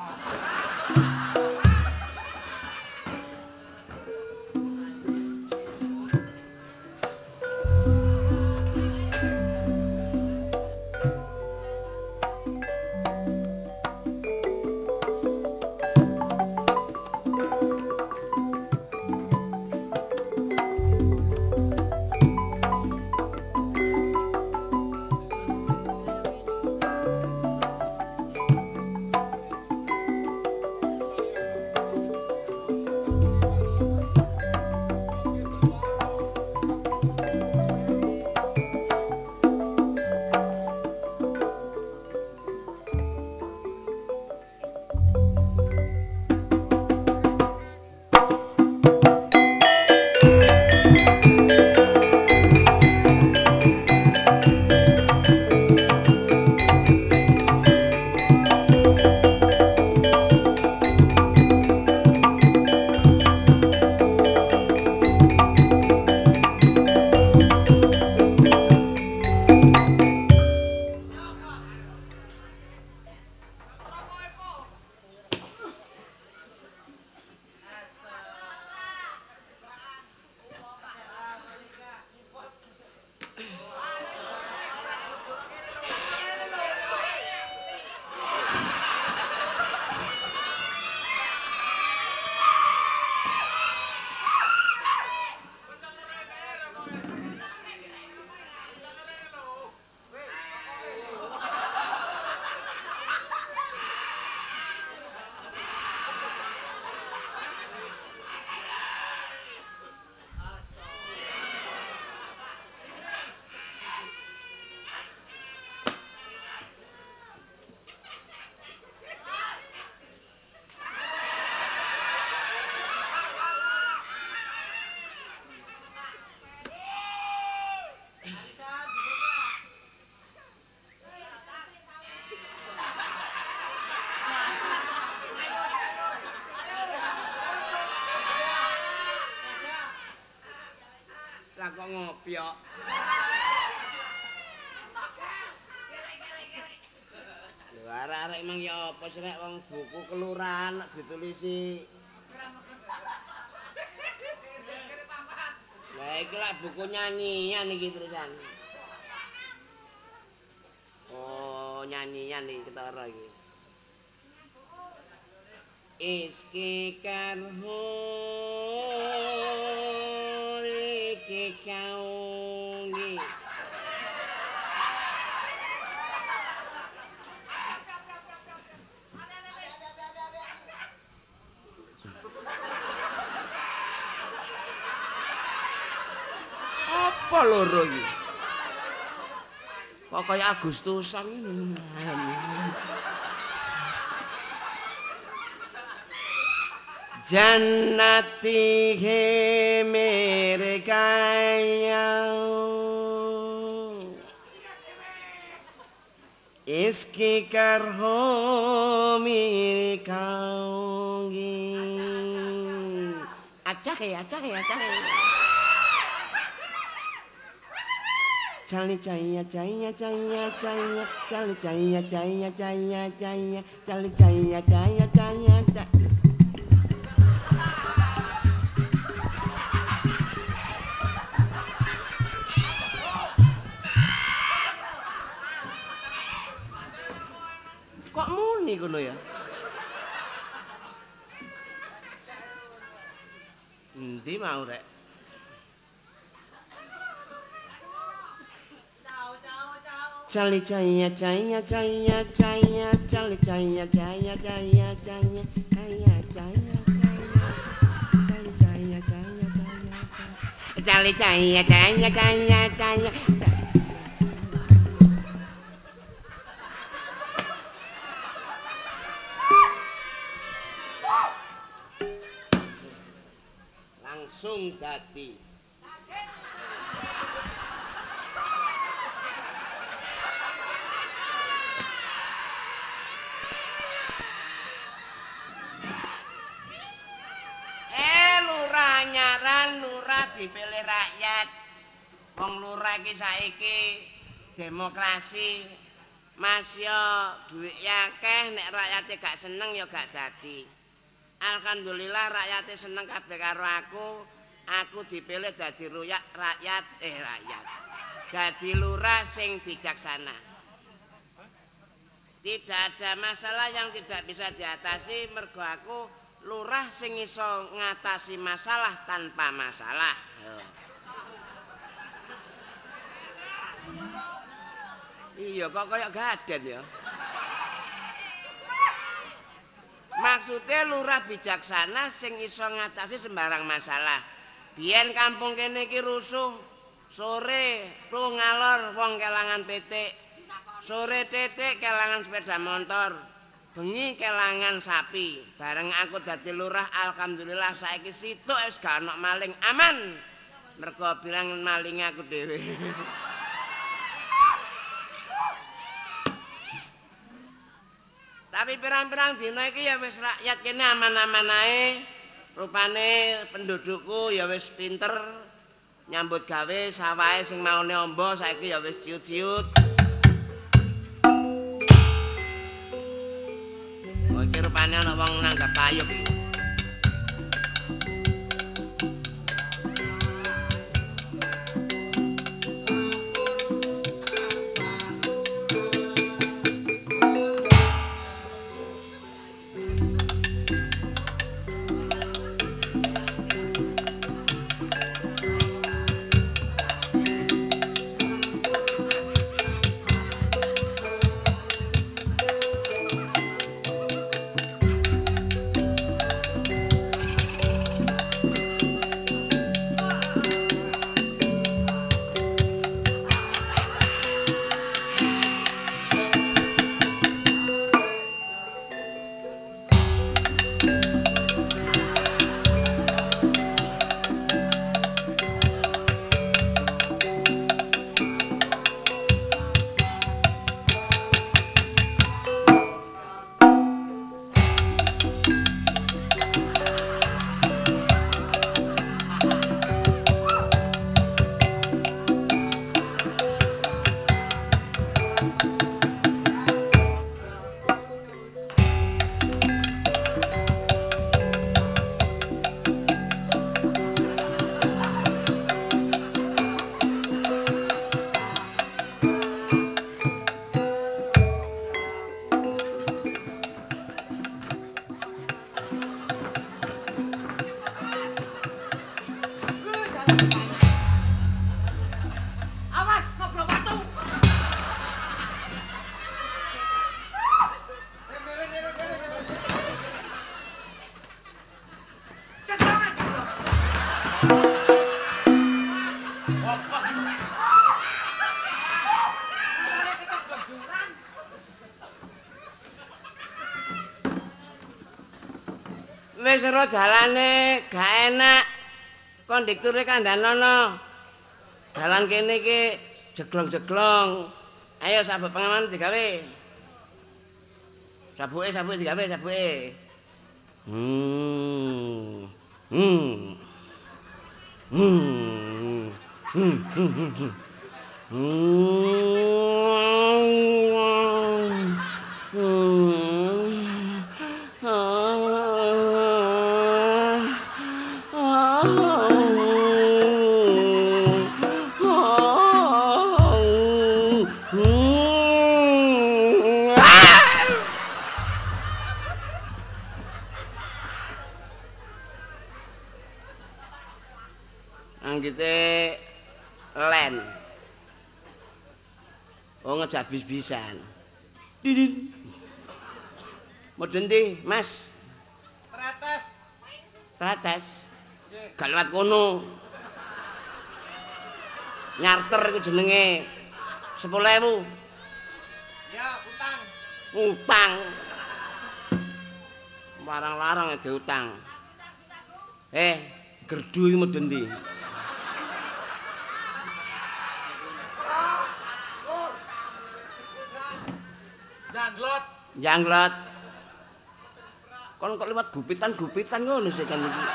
ngopyok. Lho arek-arek emang ya apa sih nek wong buku kelurahan ditulisi. Lah iki lak buku nyanyian iki terusan. Oh, nyanyian iki ketara iki. Iski karho iki kaungi. Apa loro iki? Kok kaya Agustusan ini. Jannati he mere kaya iski karho mere kaungi. Acah ya. Chali chaya chaya chaya chaya chali chaya chaya chaya chaya chali chaya chaya chaya chaya. Kok muni kono ya? Endi mau rek? Chali chaya chaya chaya chaya chali chaya chaya chaya chaya chaya chaya chali chaya chaya chaya chali chaya chaya chaya chaya. Langsung dadi nyaran lurah dipilih rakyat. Wong lurah iki saiki demokrasi. Mas yo duit akeh nek rakyate gak seneng ya gak dadi. Alhamdulillah rakyate seneng kabeh karo aku. Aku dipilih dadi rakyat. Dadi lurah sing bijaksana. Tidak ada masalah yang tidak bisa diatasi mergo aku lurah sing iso ngatasi masalah tanpa masalah. Iya kok kayak gaden ya. Maksudnya lurah bijaksana sing iso ngatasi sembarang masalah. Biyen kampung kene iki rusuh. Sore plu ngalor wong kelangan petik. Sore tetek kelangan sepeda motor. Bengi kelangan sapi. Bareng aku dadi lurah alhamdulillah saiki situk wis gak ono maling, aman. Mergo bilang maling aku dhewe. Tapi pirang-pirang dina iki ya wis rakyat kene aman-aman ae. Rupane pendudukku ya wis pinter nyambut gawe sawahe sing maune ombo saiki ya wis ciut-ciut. Iki rupane ana wong nanggap kayup iki. Wis ro dalane gak enak. Kondekture kandhanono. Dalan kene iki jeglong-jeglong. Ayo sabuk pengaman digawe. Sabuke digawe sabuke. Anggite len. Oh ngejak bis-bisan. Didin. Modhen ndi, Mas? Trates. Gak lewat kono. Nyarter iku jenenge 10.000. Ya, utang. Utang. Larang-larang diutang. Gerdu iki modhen ndi? Janglot. Kon kok liwat gupitan ngono sih kan iki.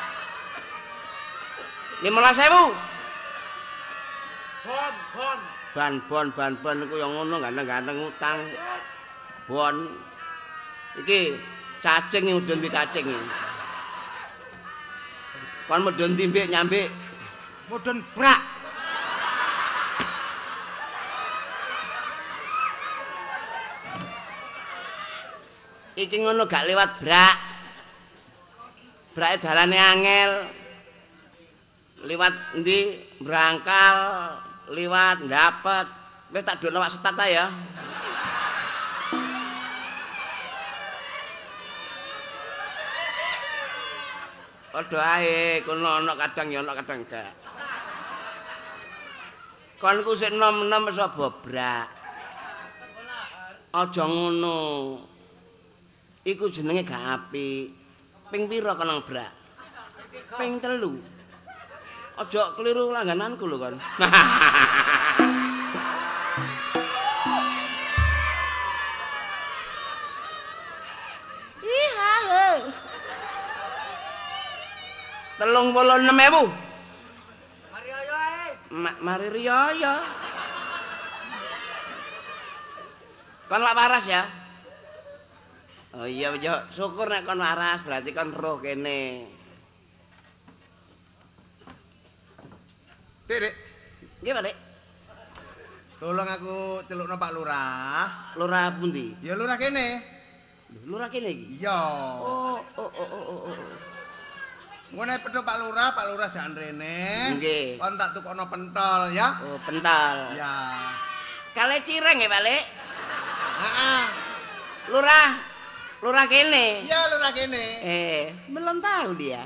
15.000. Bon iku ya ngono ganteng-ganteng utang. Bon. Iki cacing mudhun di cacing iki. Kon mudhun timbik nyambik. Mudhun brak. Iki ngono gak lewat brak. Brake dalane angel. Liwat endi? Brangkal, liwat ndapet. Wis tak dono wak setat ya. Padha ae, kono ana kadang ya ana kadang gak. Kon ku sik nom-nom wis bobrak. Aja ngono. Iku jenenge gak apik. Ping pira kon nang brak? Ping 3. Aja keliru langgananku lho kon. Iha. 36.000. Mari ayo ae. Mari riyo. Kon lak waras ya? Oh iya, syukur nek kon waras, berarti kon roh kene. Dik. Nggih, Pak, Dik. Tolong aku celukno Pak Lurah. Lurah pundi? Ya lurah kene. Lurah kene iki. Iya. Oh. Ngene pedho Pak Lurah jangan rene. Nggih. Kon tak tukono pentol ya. Oh, pental. Ya. Kale cireng ya, Pak, Dik? Heeh. Lurah kene. Iya lurah kene. Belum tahu dia.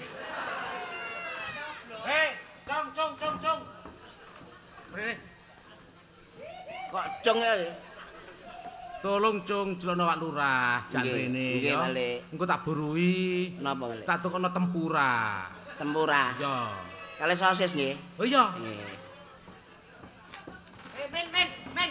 Cung. Mrene. Kok cung ya? Tolong cung celono Pak Lurah, jan Nggih, rene nggih, ya. Balik. Engko tak burui. Napa, Pak? Tak tukono tempura. Tempura. Ya. Kale sosis nggih. Oh iya. Nggih. Men.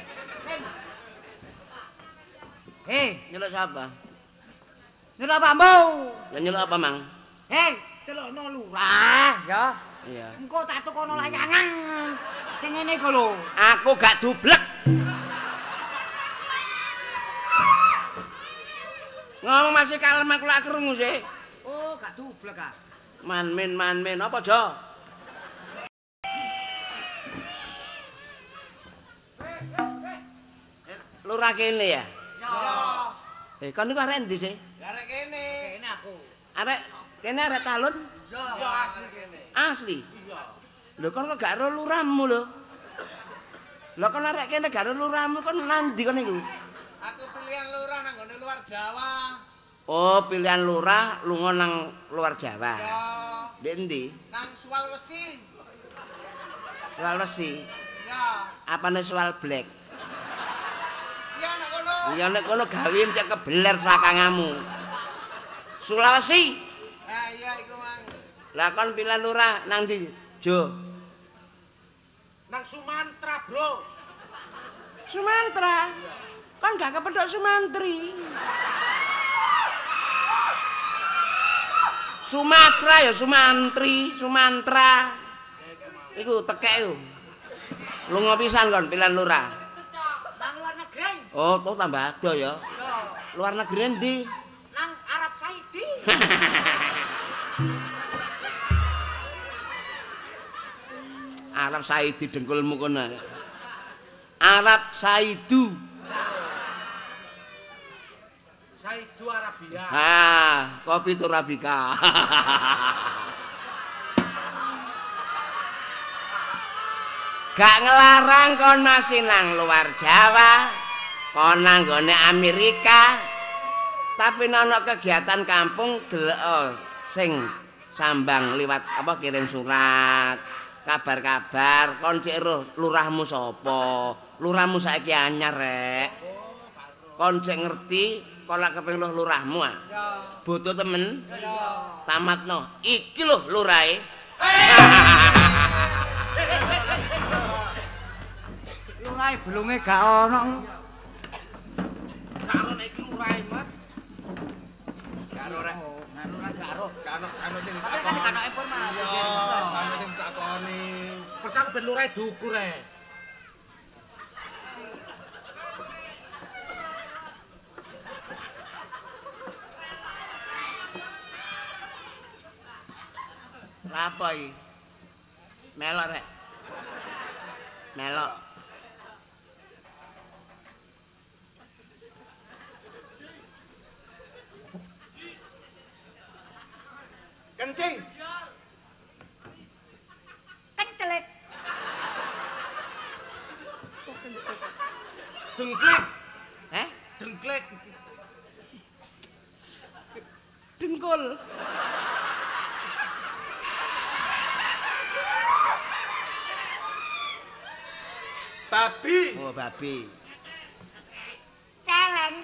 Nyeluk sapa? Nyeluk Pakmu. Ya nyeluk apa, Mang? Celukno lurah ya. Iya. Engko tak tukono layangan. Sing ngene iku lho. Aku gak dublek. Ngomong masih kalem aku lak krungu sih. Oh, gak dublek ah. Man men apa Jo? Lurah kene ya? Ya. Kan niku arek endi sih? Arek kene. Kene aku. Arek kene arek talun? Ya asli kene. Asli. Lho kon kok gak ro lurahmu lho. Lho kon arek kene gak ro lurahmu kon nandi kon niku? Aku pilihan lurah nang nggone luar Jawa. Oh, pilihan lurah lunga nang luar Jawa. Ya. Ndek endi? Nang Sulawesi. Sulawesi. Ya. Apane soal black? Iya nek kono. Ya nek kono gawin cek kebeler swakangamu. Sulawesi. Lah kon pilihan lurah nang ndi, Jo? Nang Sumatera, Bro. Sumatera. Kon gak kepethuk Sumantri. Sumatera ya Sumantri, Sumatera. Iku tekek iku. Lunga pisan kon pilihan lurah. Nang luar negeri. Oh, kok tambah ado ya. Luar negeri endi? Nang Arab Saudi. Arab Saudi dengkulmu kono. Arab Saidu. Saidu Arabia. Kopi Turabika. Gak ngelarang kon masih nang luar Jawa, kon nang gone Amerika. Tapi ana kegiatan kampung sing sambang liwat apa kirim surat, kabar-kabar, kon cek roh lurahmu sapa. Lurahmu saiki anyar rek. Kon cek ngerti kon lak kepengin lurahmu ah. Bodo temen. Tamatno. Iki lho lurahe. Lurahe belunge gak ono. Karo nek iki lurahe, Mat. Karo rek. Kano sing Tapi kan takon. kano informasi. Iya, kano sing takoni. Persang ben lurahe dukur rek. Apa iki? Melok rek. Melok. Kencing. Kencelit. Dengklik, Eh? dengklik. Dengkul. Babi. Oh, babi. Celeng.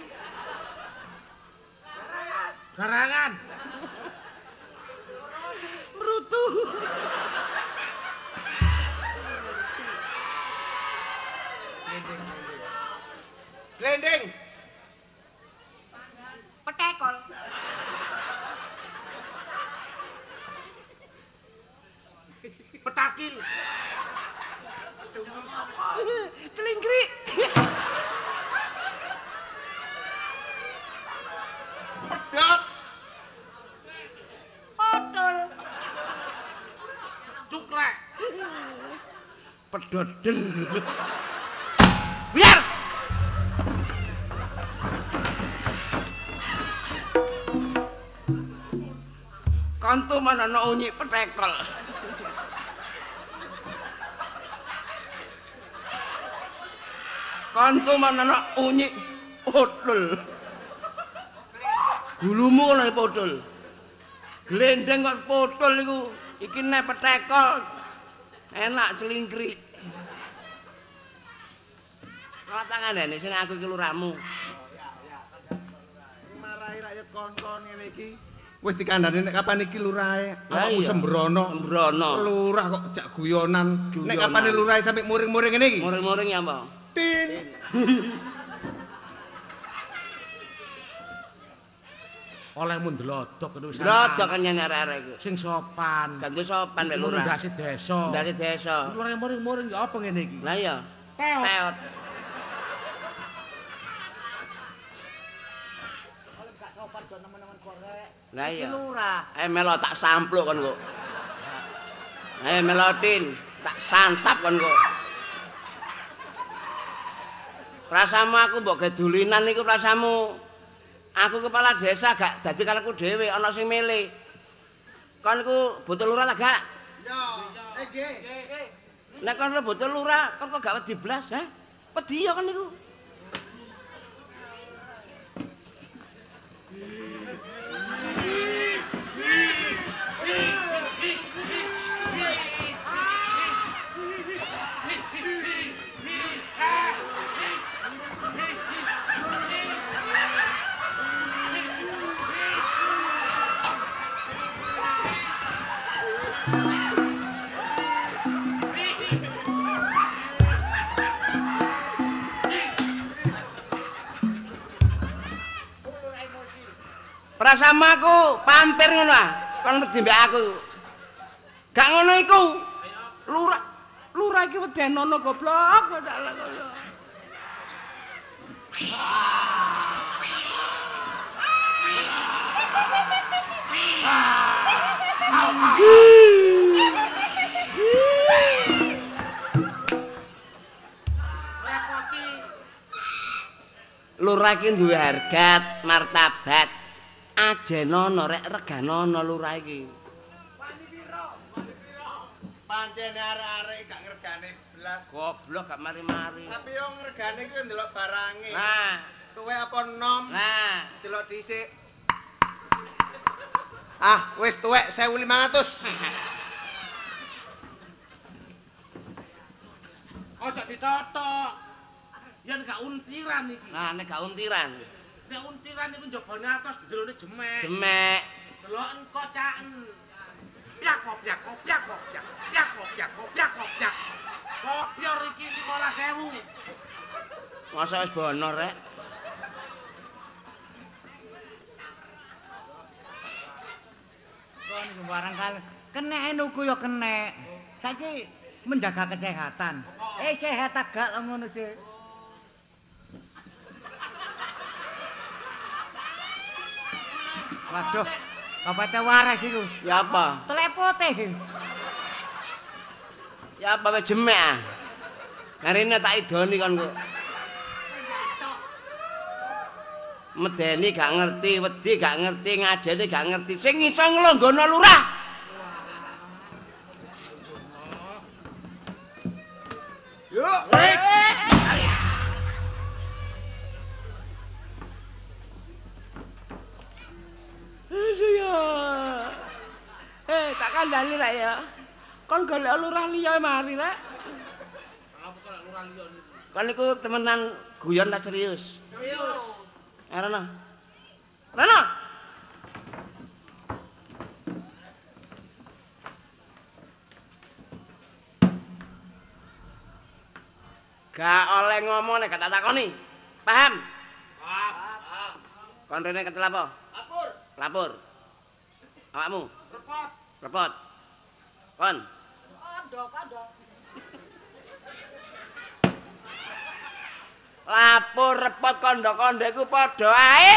Garangan. Merutu. Glending. Petekol. Petakil. Celingkrik. Pedot. Potul. Cuklek. Pedodel. Biar. Kontu mana unyi petekol. Kontu mana unyi potul. Gulumu kan potul. Glendeng kok potul iku. Iki nek petekol. Enak celingkrik. Kalau tangan sing aku iki lurahmu. Marahi rakyat kon-kon ngene iki. Wis dikandani nek kapan iki lurahe. Lah Awakmu iya. sembrono. Sembrono. Lurah kok jak guyonan. Nek Guyonan. kapan lurahe sampe muring-muring ngene iki. Muring-muring ya, Mbak. Tin. Olehmu ndelodok itu wis. Ndodok kan nyene arek-arek iku. Sing sopan. Ganti sopan mek lurah. Ndasi desa. Dari desa. Lurahe muring-muring ya apa ngene iki? Lah iya. Peot. Peot. Lah iya. Lurah. Melo tak sampluk kon kok. Melotin, tak santap kon kok. Rasamu aku mbok gedulinan niku rasamu. Aku kepala desa gak dadi kalku dhewe ana sing milih. Kon niku botol lurah ta gak? Yo, nggih. Nek kon botol lurah, kon kok gak wedi blas, ha? Wedi ya kon niku. Ora sama aku, pampir ngono ah. Kon wedi mbek aku. Gak ngono iku. Lurah iki wedenono goblok. Lurah iki duwe hargat, martabat. Ajenono rek reganono lurah iki. Pancene arek-arek gak ngregane blas. Goblok gak mari-mari. Tapi yo ngregane ku ndelok barange. Nah, Tuwe apa nom? nah. Delok dhisik. Ah, wis tuwek 1500. Ojo ditotok. Yen gak untiran iki. Nah, nek gak untiran. Nek untiran iku njobane atos jerone jemek. Jemek. Delok engko caken. Yakop. Kopior iki 15.000. Masa wis bonor rek. Kon sembarang kali kenek nuku ya kenek. Saiki menjaga kesehatan. Sehat agak ngono sih. Waduh, bapaknya waras iku. Ya apa? Telepote. Ya apa wis jemek ah. Narine tak idoni kon kok. Medeni gak ngerti, wedi gak ngerti, ngajeni gak ngerti. Sing iso nglonggono lurah. Yuk. Aduh ya. Tak kandhani rek ya. Kon golek lurah liya mari rek. Apa kok lurah liya niku? Kon niku temenan guyon tak serius. Serius. Rono. Rono. Gak oleh ngomong nek gak tak takoni. Paham? Paham. Kon rene ketel apa? Lapor. Lapor. Awakmu? Repot. Repot. Kon. Kandha. Lapor repot kondo-kondo iku padha ae.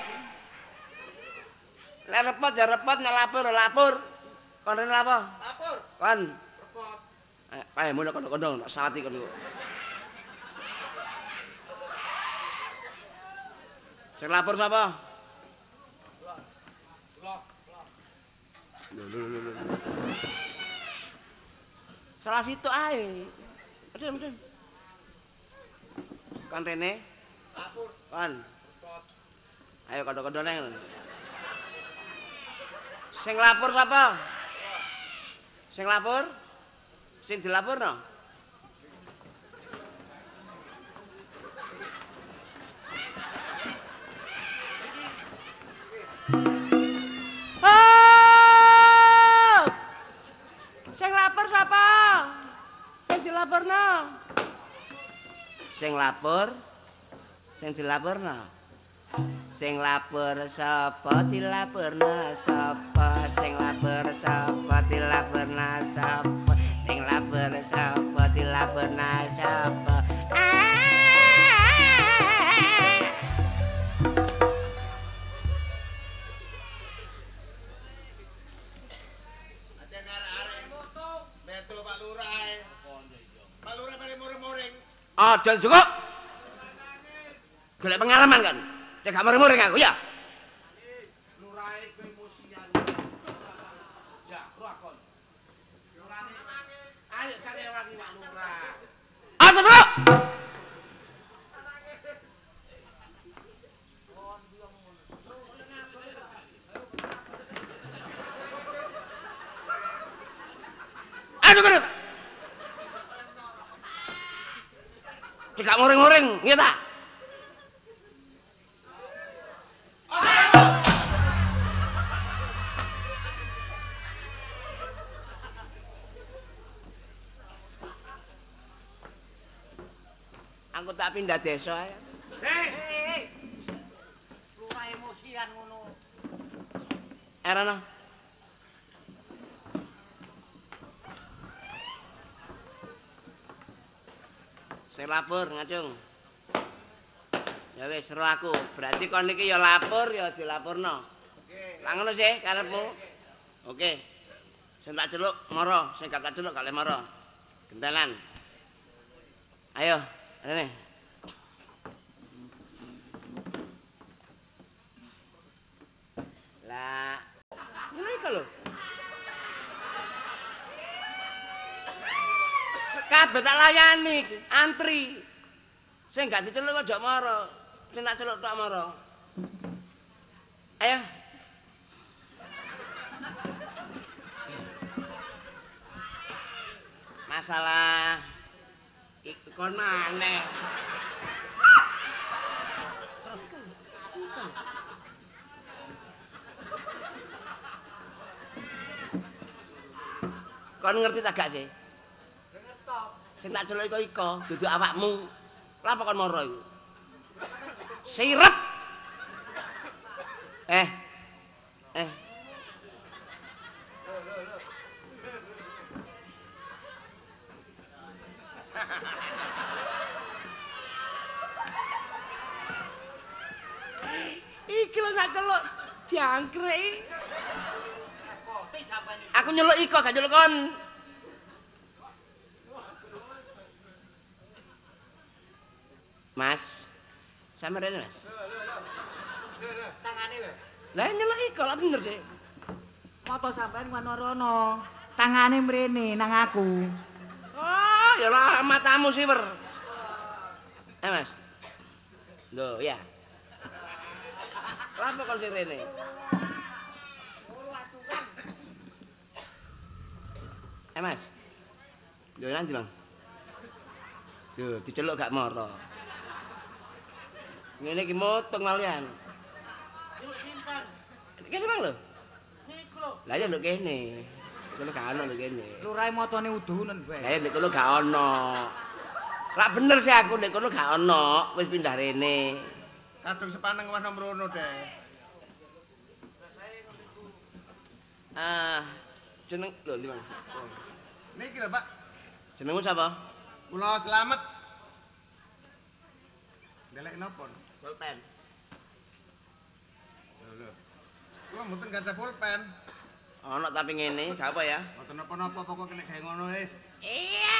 Nek repot ya repot, nek lapor ya lapor. Kon rene apa? Lapor. Kon. Repot. Ayo mun kondo-kondo tak sawati kon iku. Sing lapor sapa? Loh. Salah situ ae. Meden. Kan rene. Lapor. Kon. Ayo kondo-kondo neng. Sing lapor sapa? Sing lapor? Sing dilaporno? Sing lapor sapa? Sing dilaporno? Sing lapor? Sing dilaporno? Sing lapor sapa dilaporno sapa? Sing lapor sapa dilaporno sapa? Sing lapor sapa dilaporno sapa? Ajen arek-arek moto, betul Pak Lurah ae. Pak Lurah bare muring-muring. Aja cukup. Golek pengalaman kan. Cek gak muring-muring aku ya. Lurahe emosian. Ya, rakon. Lurahe nangis. Ayo karewangi Pak Lurah. Aja cukup. Aduh gedut. Cek gak muring-muring, ngerti tak? Aku tak pindah desa ya. Hei. Lurah emosian ngono. Erono. Sing lapor ngacung. Ya wis seru aku. Berarti kon iki ya lapor ya dilaporno. Lah ngono sih karepmu. Oke. Sing tak celuk mara, sing gak tak celuk gak le mara. Gentelan. Ayo, rene. Lah, ngono iki lho. Kabeh tak layani, antri. Sing gak diceluk aja mara. Sing tak celuk tok mara. Ayo. Masalah ikon maneh. Kon ngerti tak gak sih? Sing tak celuk iko dudu awakmu. Lha apa kon mara iku? Sirep. Eh. Iki lho gak celuk jangkrik. Aku nyeluk iko gak nyeluk kon. Mas, sama rene Mas. Tangane lho. Lah nyeluk iko lah bener sih. Moto sampean ngono-rono. Tangane mrene nang aku. Oh, ya lah matamu siwer. Mas. Loh, ya. Lha apa kon sing rene? Mas. Lho nanti, Bang. Lho, diceluk gak mara. Ngene iki motong malian. Sinten? Kene Bang lho. Niku lho. Lah ya lho kene. Kono gak ono lho kene. Lurahe motone udunen bae. Lah ya nek kono gak ono. Lah bener sih aku nek kono gak ono, wis pindah rene. Kadung sepaneng wis nomrono deh. Jeneng lho ndi Bang? Niki lho, Pak. Jenengmu sapa? Kula Slamet. Ndelek napa? Pulpen. Lho. Kula mboten gadah pulpen. Ono tapi ngene, gak apa ya? Mboten napa-napa pokoke nek gawe ngono wis. Iya.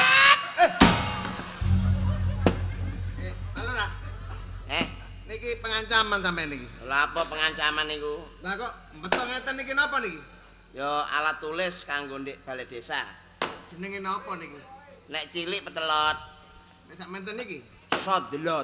Halo, Nak. Niki pengancaman sampean niki. Lha apa pengancaman niku? Lah kok beto ngeten niki napa niki? Ya alat tulis kanggo ndek balai desa. Jenenge napa niki? Nek cilik petelot, Nek sak menten niki. sodelot.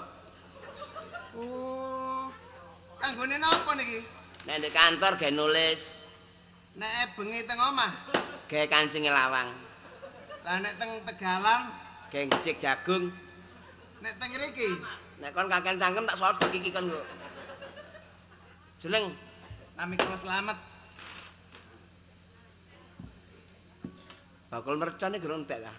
Oh. Kanggone napa niki? Nek ndek kantor gawe nulis, Nek bengi teng omah. gawe kancinge lawang, Lah nek teng Tegalan, gawe ngecik jagung. nek teng mriki, Nek kon kakean cangkem tak sodok iki kon kok. Jeneng nami kula Slamet. bakul mercone gerong entek ta.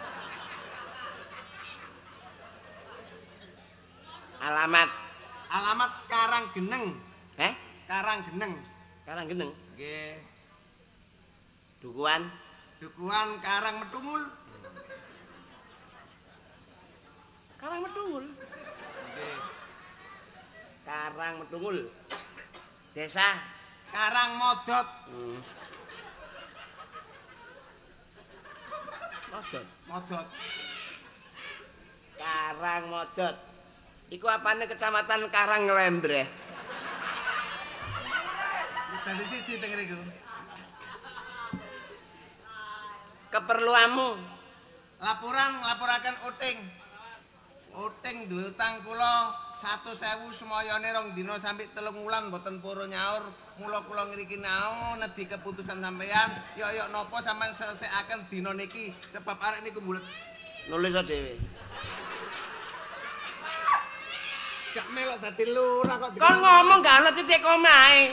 Alamat, Alamat Karanggeneng. Karanggeneng. Karanggeneng, Nggih. Dukuhan, Dukuhan Karang Metungul. Karang Metungul. Nggih. Karang Metungul. Desa Karang Modot. Modot. Modot. Karang Modot. Iku apane kecamatan Karang Nglendreh. Dadi siji teng mriku. Keperluanmu Laporaken uting. Uting duwe utang kula 100.000 semoyone 2 dina sampai 3 wulan mboten purun nyaur. Mula kula ngriki nao nedhi keputusan sampeyan. Ya napa sampean selesaiaken dina niki sebab arek niku mbulet. nulis dhewe. Gak melok dadi lurah kok. Kon ngomong gak ana titik komae.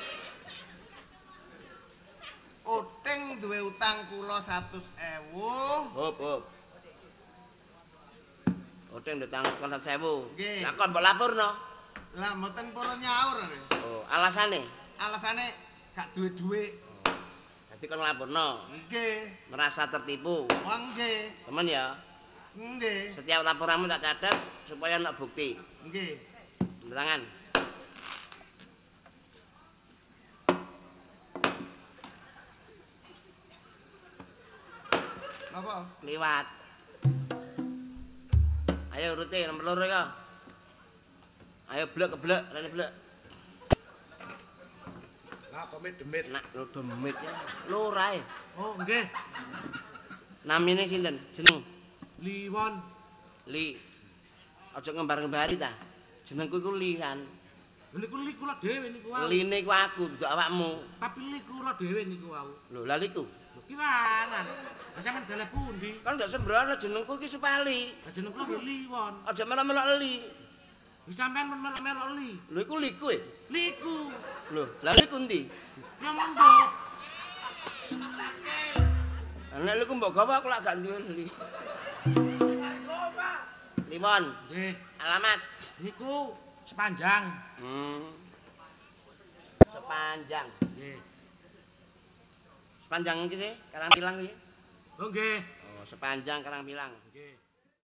Uting duwe utang kula 100.000. Hop. Utang ndutang kon 100.000. Nggih. Lah kon mbok laporno. Lah mboten purun nyaur. Oh, alasane Alasane gak duwe dhuwit. Dadi kon nglaporno. Nggih. Merasa tertipu. Oh nggih. Temen ya. Nggih. Setiap laporanmu tak catat supaya ana bukti. Nggih. Tanda tangan. Napa? Liwat. Ayo uruti nomor loro ya. Ayo blek-blek, rene blek. Lah demit-demit. Nak lo demit ya. Loro ae. Oh, nggih. Namine sinten? Jeneng Liwon. Li. Aja ngembar-ngembari ta. Jenengku iku Li kan. Niku li kula dhewe niku wau. Line ku aku, duduk awakmu. Tapi li kula dhewe niku wau. Lho, lha liku. Lho kiranan. Lah sampean dalah pundi? Kan ndak sembrono jenengku iki Supali. Lah jeneng kula Liwon. Aja melok-melok Li. Wis sampean melok-melok li. Lho iku liku e. Liku. Lho, lha liku ndi? Ya monggo. Nek liku mbok gawa aku lak gak duwe li. Limon, Nggih. alamat. Niku sepanjang. Sepanjang. Nggih. Sepanjang iki sih, Karangpilang iki. Oh nggih. Oh, sepanjang Karangpilang. Nggih.